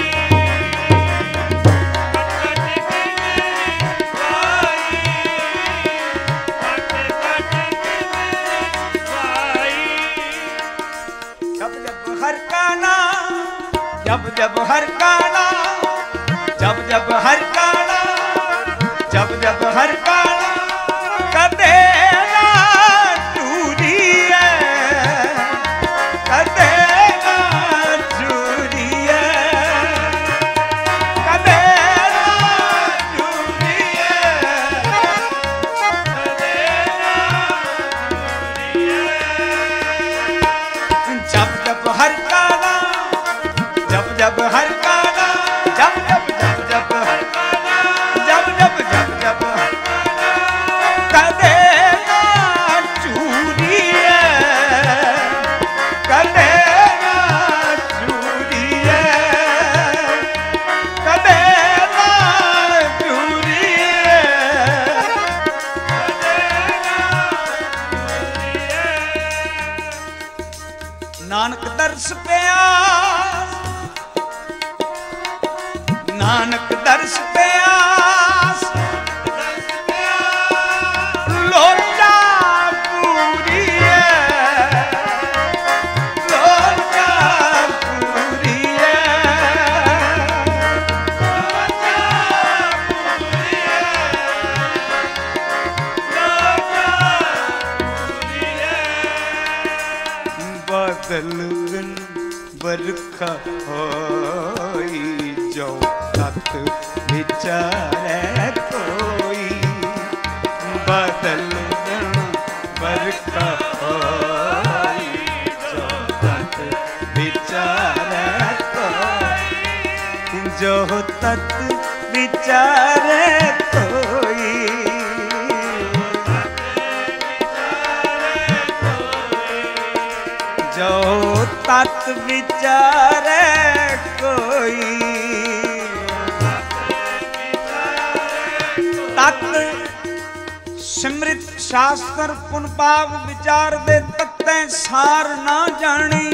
जब जब हर का नाम जब जब हर का नाम जब जब हर का नाम कदे ना चूरी है कदे ना चूरी है कदे ना चूरी है कदे ना चूरी है जब जब हर का जब जब हर का नाम जब जब जब जब हर का नाम जब जब जब जब हर का नाम कदे ना चूरी है कदे ना चूरी है कदे ना चूरी है कदे ना चूरी है नानक दर्श प्यास नानक दर्श प्यास लोटा पूरी है लोटा पूरी है लोटा पूरी है लोटा पूरी है बादल बिन बरखा होई जो तत विचारे कोई बादल बरखा होई जो तत विचारे कोई जो तत विचारे कोई जो तत विचारे कोई अत सिमृत शास्त्र पुन पाप विचार दे तत्ते सार ना जानी,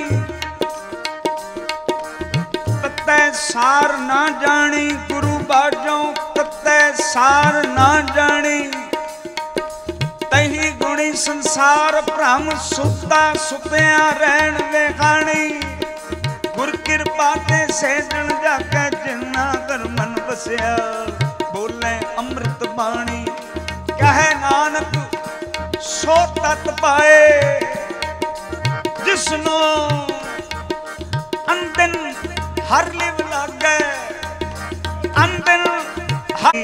तत्ते सार ना जानी, गुरु बाजों तत्ते सार ना जानी। तही गुणी संसार भ्रम सुता सुत्या रहन वेखानी, गुर कृपा ते सैजन जाके जिन्ना कर मन बसया, बोले अमृत बाणी कहे नानक सो तत पाए, जिसनो अंदन हर लिव लागे अंदन हर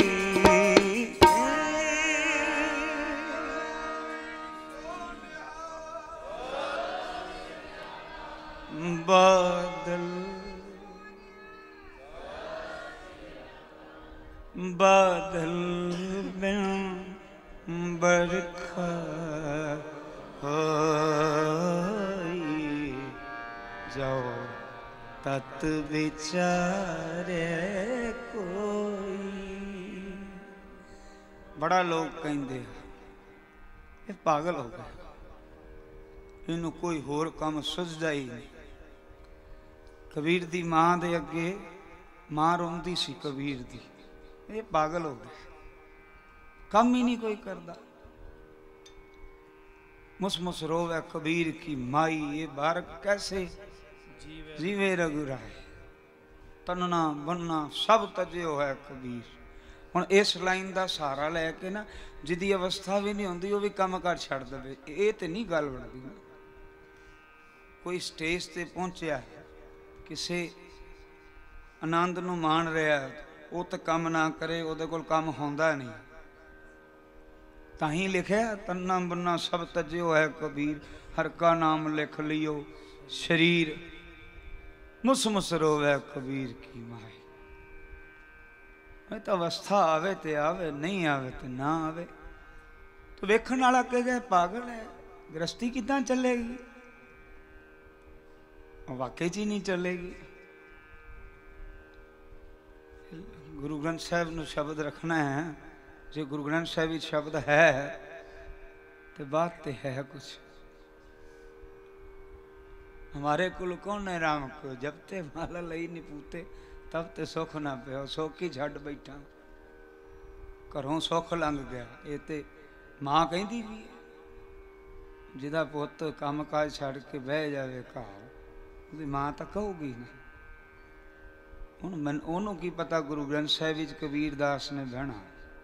बादल बादल बिन बरखा जाओ तत विचारे कोई। बड़ा लोग कहते ये पागल हो गया, इनू कोई होर काम सुझदा ही नहीं। कबीर दी मां दे अगे मां रोंदी सी कबीर दी, ये पागल हो गए, काम ही नहीं कोई करता। मुस मुस रोवे कबीर की माई, ये बारक कैसे जीवे रघुराय, तनना बनना सब तजियो है कबीर। हुण इस लाइन का सहारा लैके ना जिदी अवस्था भी नहीं होंदी, वो भी काम कर छड़ दे, ये तो नहीं गल बनती। कोई स्टेज ते पहुंचा किसी आनंद नूं माण रहा, वो तो काम ना करे, उहदे कोल काम होंदा नहीं। ताही लिखिया तन्ना बन्ना सब तजियो है कबीर, हर का नाम लिख लियो शरीर, मुस मुस रोवे कबीर की माए। तो अवस्था आवे ते आवे, नहीं आवे तो ना आवे। तो वेखण वाला कहे पागल है, गृहस्थी किदां चलेगी, वाकई ही नहीं चलेगी। गुरु ग्रंथ साहब नूं शब्द रखना है, जो गुरु ग्रंथ साहब ही शब्द है तो बात तो है कुछ। हमारे कुल कौन है राम को, जब ते माला लई नहीं पूते तब ते सुख ना पियो, सुख ही छड्ड बैठा, घरों सुख लंघ गया। ये तो मां कहती भी है, जिदा पुत काम काज छड्ड के बह जाए घर, ਉਹਦੀ मां तो कहूगी ना। ਹੁਣ ਮਨ ਉਹਨੂੰ ਕੀ ਪਤਾ ਗੁਰੂ ਗ੍ਰੰਥ ਸਾਹਿਬ ਵਿੱਚ ਕਬੀਰ ਦਾਸ ਨੇ ਬਹਿਣਾ।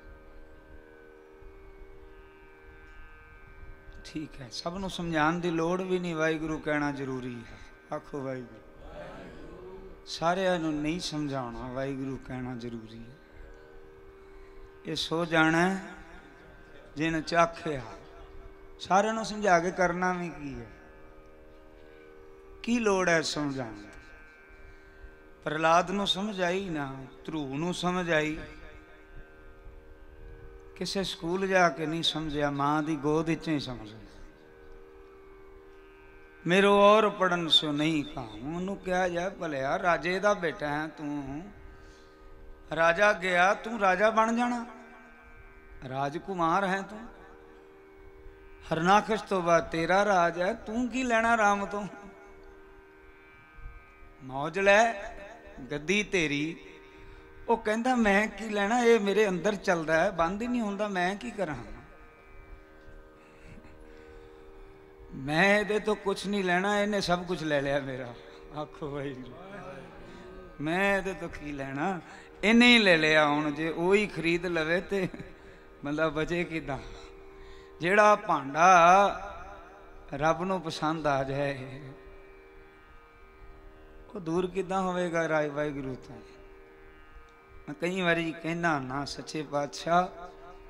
ठीक है, सब नूं समझाने की लोड़ भी नहीं, वाहिगुरु कहना जरूरी है। आखो वाहिगुरू। सारिਆਂ ਨੂੰ नहीं समझाना, वाहिगुरू कहना जरूरी है। ये सो जाना जिन चाखिया, सारिਆਂ ਨੂੰ समझा के करना भी की है, की लोड़ है समझाने। प्रहलाद नूं समझ आई ना, ध्रुव नूं समझ आई, किसी स्कूल जाके नहीं समझिया, मां की गोद च ही समझ। मेरो और पढ़न सो नहीं काम, उन्होंने कहा जाए भलिया राजे का बेटा है तू, राजा गया तू राजा बन जाना, राजकुमार है तू, हरनाखश तो बाद तेरा राज है, तू की लेना राम तो, मौज लै गद्दी तेरी। वो कहता मैं की लेना, ये मेरे अंदर चलता है, बंद ही नहीं होता, मैं की करा, मैं ये तो कुछ नहीं लेना, इन्हें सब कुछ ले लिया मेरा। आखो भाई मैं ये तो की लेना, इन्हें ही ले लिया। हुण जे वो ही खरीद लवे तो बंदा बचे किदां। जेड़ा भांडा रब नूं पसंद आ जाए वो दूर किदां होवेगा वाहिगुरू तो। मैं कई बारी कहना ना, सच्चे पातशाह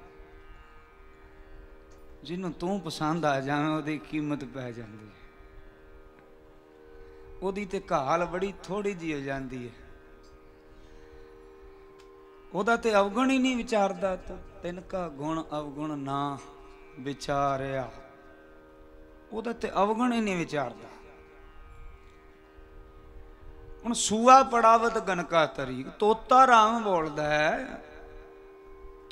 जिन्हों तू पसंद आ जाए वो कीमत पै जाती है, ओदी ते घाल बड़ी थोड़ी जी हो जाती है, ओदा ते अवगुण ही नहीं विचारदा। तो तिनका गुण अवगुण ना विचारिया, ओदा ते अवगुण ही नहीं विचारदा। हुण सूआ पड़ावत गनका तरी, तोता राम बोलदा है,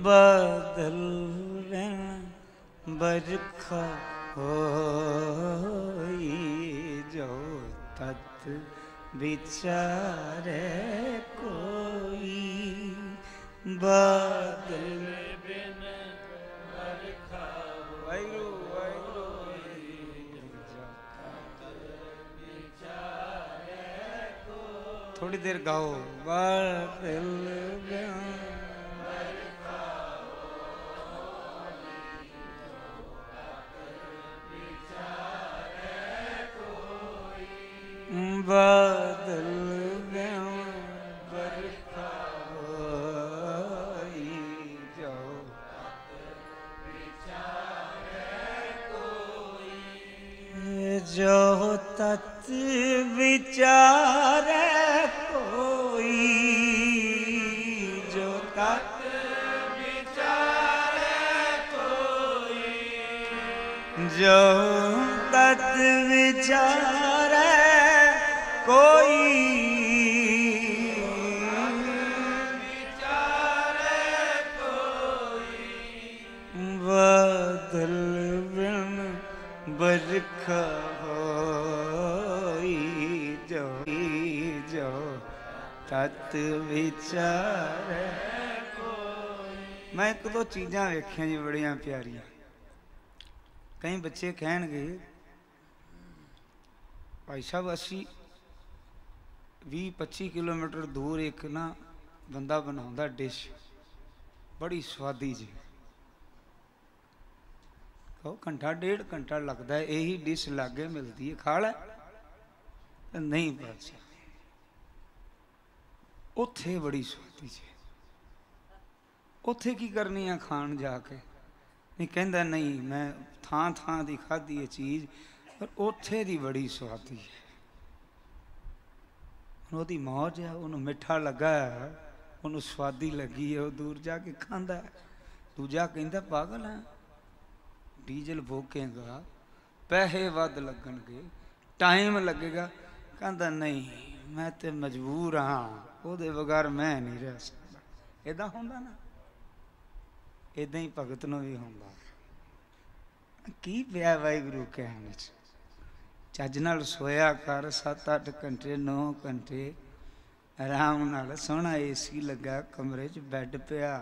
बादल बरखा होई जो तत विचारे कोई बादल बिन बरखा वायु वायु थोड़ी देर गाओ बादल बादल बरखा होई जाओ जो तत विचारे कोई जो तत विचारे कोई जो तत विचारे कोई विचारे कोई बादल बिन बरखा होई जो तत विचारे कोई। मैं एक दो चीज़ां वेखियां जी बड़ियां प्यारियां। कई बच्चे कहणगे भाई साहब असी 20-25 किलोमीटर दूर एक ना बंदा बनाता डिश बड़ी स्वादी जी, कहो घंटा डेढ़ घंटा लगता है, यही डिश लागे मिलती है, खा लै नहीं बच उथे बड़ी स्वादी जी। उथे की करनी है खान जाके नहीं कहता नहीं मैं थां थां दी खाधी है चीज़ पर उथे दी बड़ी स्वादी है। ਉਹਦੀ मौज है, उन्होंने मिठा लगा है, उन्होंने स्वादी लगी है, वो दूर जाके खांदा है। दूजा कहता पागल है डीजल फूकेगा पैसे वध लगणगे टाइम लगेगा, कहता नहीं मैं तो मजबूर हाँ ਉਹਦੇ बगैर मैं नहीं रह सकता। इदा होंदा ना, इदा ही भगत नूं भी होंदा। की पिया वाहिगुरू कहण च ਚੱਜ ਨਾਲ ਸੋਇਆ ਕਰ 7-8 ਘੰਟੇ 9 ਘੰਟੇ ਆਰਾਮ ਨਾਲ, ਸੋਹਣਾ ਏਸੀ ਲੱਗਾ ਕਮਰੇ 'ਚ, ਬੈੱਡ ਪਿਆ,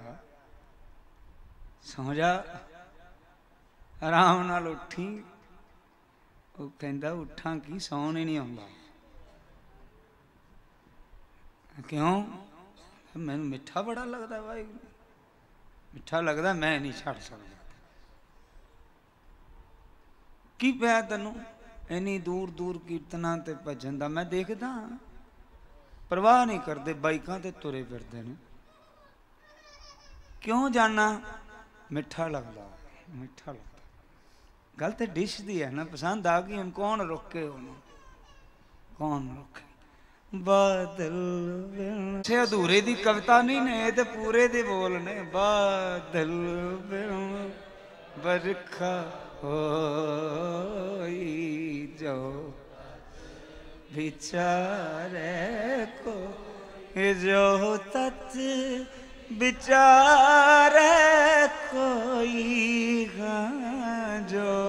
ਸੌਂ ਜਾ ਆਰਾਮ ਨਾਲ ਉੱਠੀ। ਉਹ ਕਹਿੰਦਾ ਉੱਠਾਂ ਕੀ ਸੌਣ ਹੀ ਨਹੀਂ ਆਉਂਦਾ। ਕਿਉਂ? ਮੈਨੂੰ ਮਿੱਠਾ ਬੜਾ ਲੱਗਦਾ ਵਾਹਿਗੁਰੂ, ਮਿੱਠਾ ਲੱਗਦਾ ਮੈਂ ਨਹੀਂ ਛੱਡ ਸਕਦਾ। ਕੀ ਪਿਆ ਤੈਨੂੰ ਇੰਨੀ ਦੂਰ ਦੂਰ ਕੀਰਤਨਾਂ ਤੇ ਭਜਨ ਦਾ? ਮੈਂ ਦੇਖਦਾ ਪਰਵਾਹ ਨਹੀਂ ਕਰਦੇ, ਬਾਈਕਾਂ ਤੇ ਤੁਰੇ ਫਿਰਦੇ ਨੇ। ਕਿਉਂ ਜਾਣਾ? ਮਿੱਠਾ ਲੱਗਦਾ, ਮਿੱਠਾ ਲੱਗਦਾ। ਗੱਲ ਤੇ ਡਿਸ਼ ਦੀ ਹੈ ਨਾ, ਪਸੰਦ ਆ ਗਈ ਹੁਣ ਕੌਣ ਰੋਕੇ ਉਹਨੂੰ, ਕੌਣ ਰੋਕੇ। ਬਾਦਲ ਬਿਨ ਅਧੂਰੇ ਦੀ ਕਵਿਤਾ ਨਹੀਂ ਨੇ, ਇਹ ਤੇ ਪੂਰੇ ਦੇ ਬੋਲ ਨੇ। ਬਾਦਲ ਬਿਨ ਬਰਖਾ होई जो विचारे को जो तत विचारे कोई जो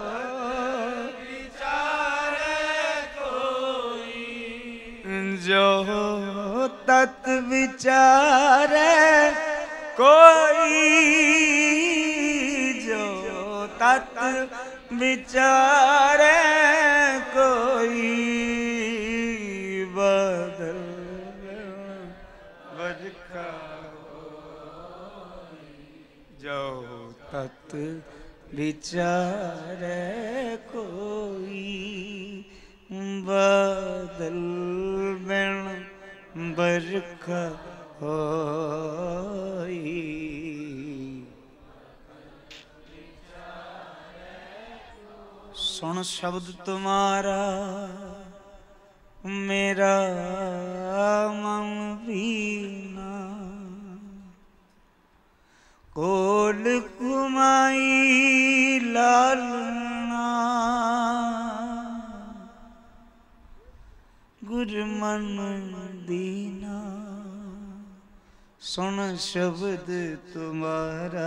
विचारे कोई जो तत विचारे कोई तत विचारे कोई बादल बरखा जो तत विचारे कोई बादल बिन बरखा होई। सुन शब्द तुम्हारा मेरा मन बीना, कोल कुमाई लालना गुरमन दीना। सुन शब्द तुम्हारा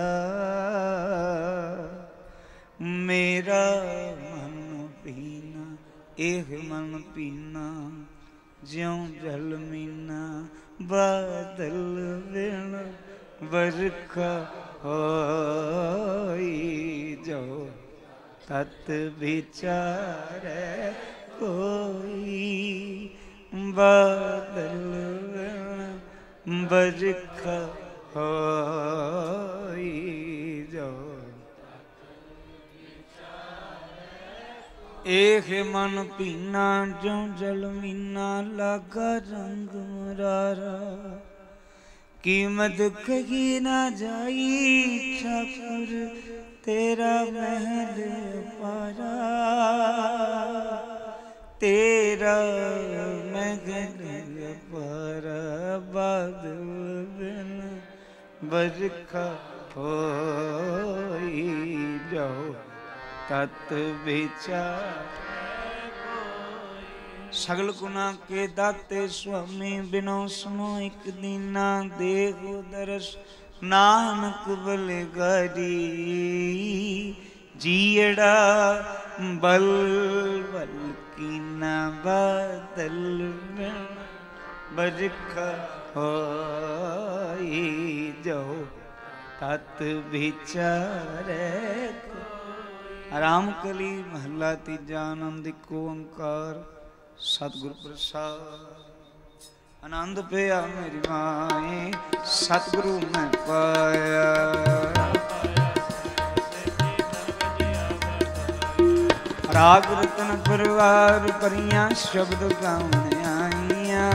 मेरा मन पीना, एह मन पीना ज्यों जल मीना, बादल बिन बरखा होई जो तत विचारे कोई, बादल बिन बरखा होई जो एह मन पीना ज्यों जल मीना, लागा रंग मुरारा कीमत कही ना जाई, ठाकुर तेरा महल पारा, तेरा महल पारा, बादल बिन बरखा होई जाओ तत विचार। सगल गुना के दाते स्वामी बिनो सुनो एक दीना, देखो दरस नानक बलगारी, जीड़ा बल बल कीना, बादल बिन बरखा होई जाओ तत विचारे। राम कली महला तीजा आनंद को ओंकार सतगुर प्रसाद। आनंद पिया मेरी माए सतगुरु मैं पाया, राग रतन परिवार परियां शब्द गाने आईया,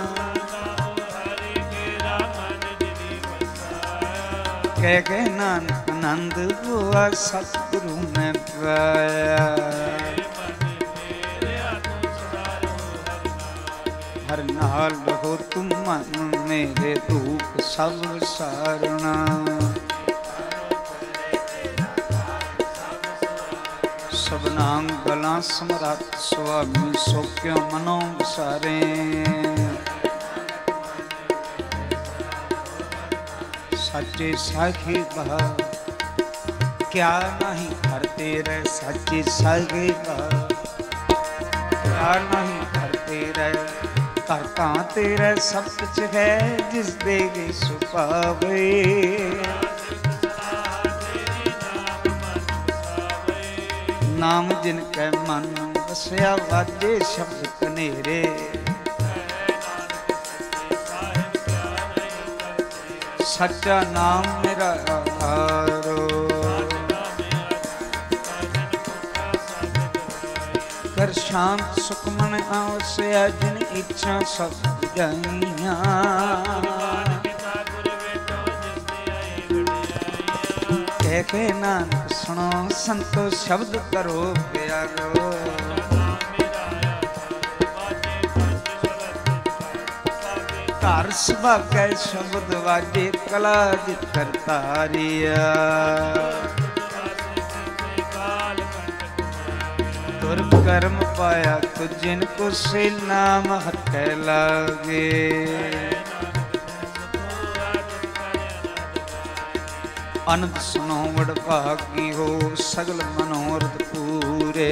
कह के नानक आनंद हुआ सतगुरु मैं पाया। हर नाल रहो तुम मन मेरे धूप सब सारना, सबना गला समरथ स्वामी सो क्यों मनो विसारे। सच्चे साखी बहा क्या नहीं करते रहे, सच्चे साखी बहा क्या नहीं करते रहे, करता तेरा सब कुछ है जिस देगे सुपावे। नाम जिनके मन बसया वाजे शब्द कनेरे, सच्चा नाम मेरा आधारो, कर शांत सुख मन आवश्या जिन इच्छा सब जाइया। कह के नानक सुनो संतो शब्द करो प्यारो, घर सुभागे शब्द वाजे कला दी करतारिया। कर्म पाया तो जिनको से नाम हटे लागे, अनंत सुनो वड भागी हो सगल मनोरथ पूरे।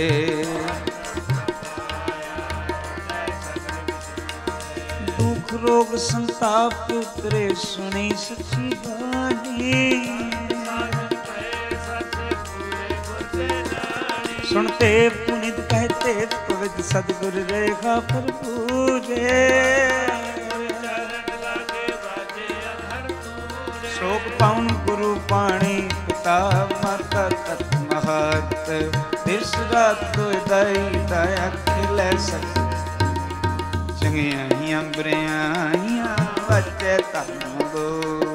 दुख रोग संताप उतरे सुनी सच्ची बानी, सुनते पुनित कहते पवित्र सतगुर रेखा भरपूरे। शोक पाउन गुरु पाणी पिता माता तत् महत, दिस रात दो दाई दया खिले सक चंगियां हियां बुरियां हियां बच्चे तन दो।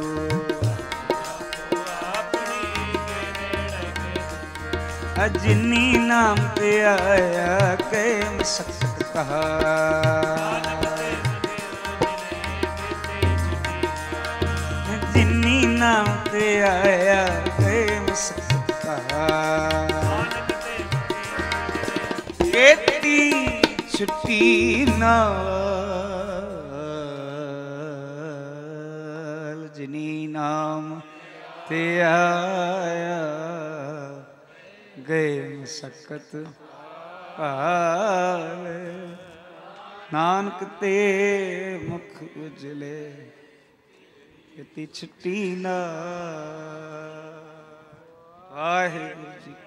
जिनी नाम पे आया के मसक्त कहा, जिनी नाम पे आया के मसक्त कहा। केती छुट्टी नाल दीनी नाम ते आया, गए मसक्कत पाले, नानक ते मुख उजले, इति छुट्टी ना। वाहिगुरू जी।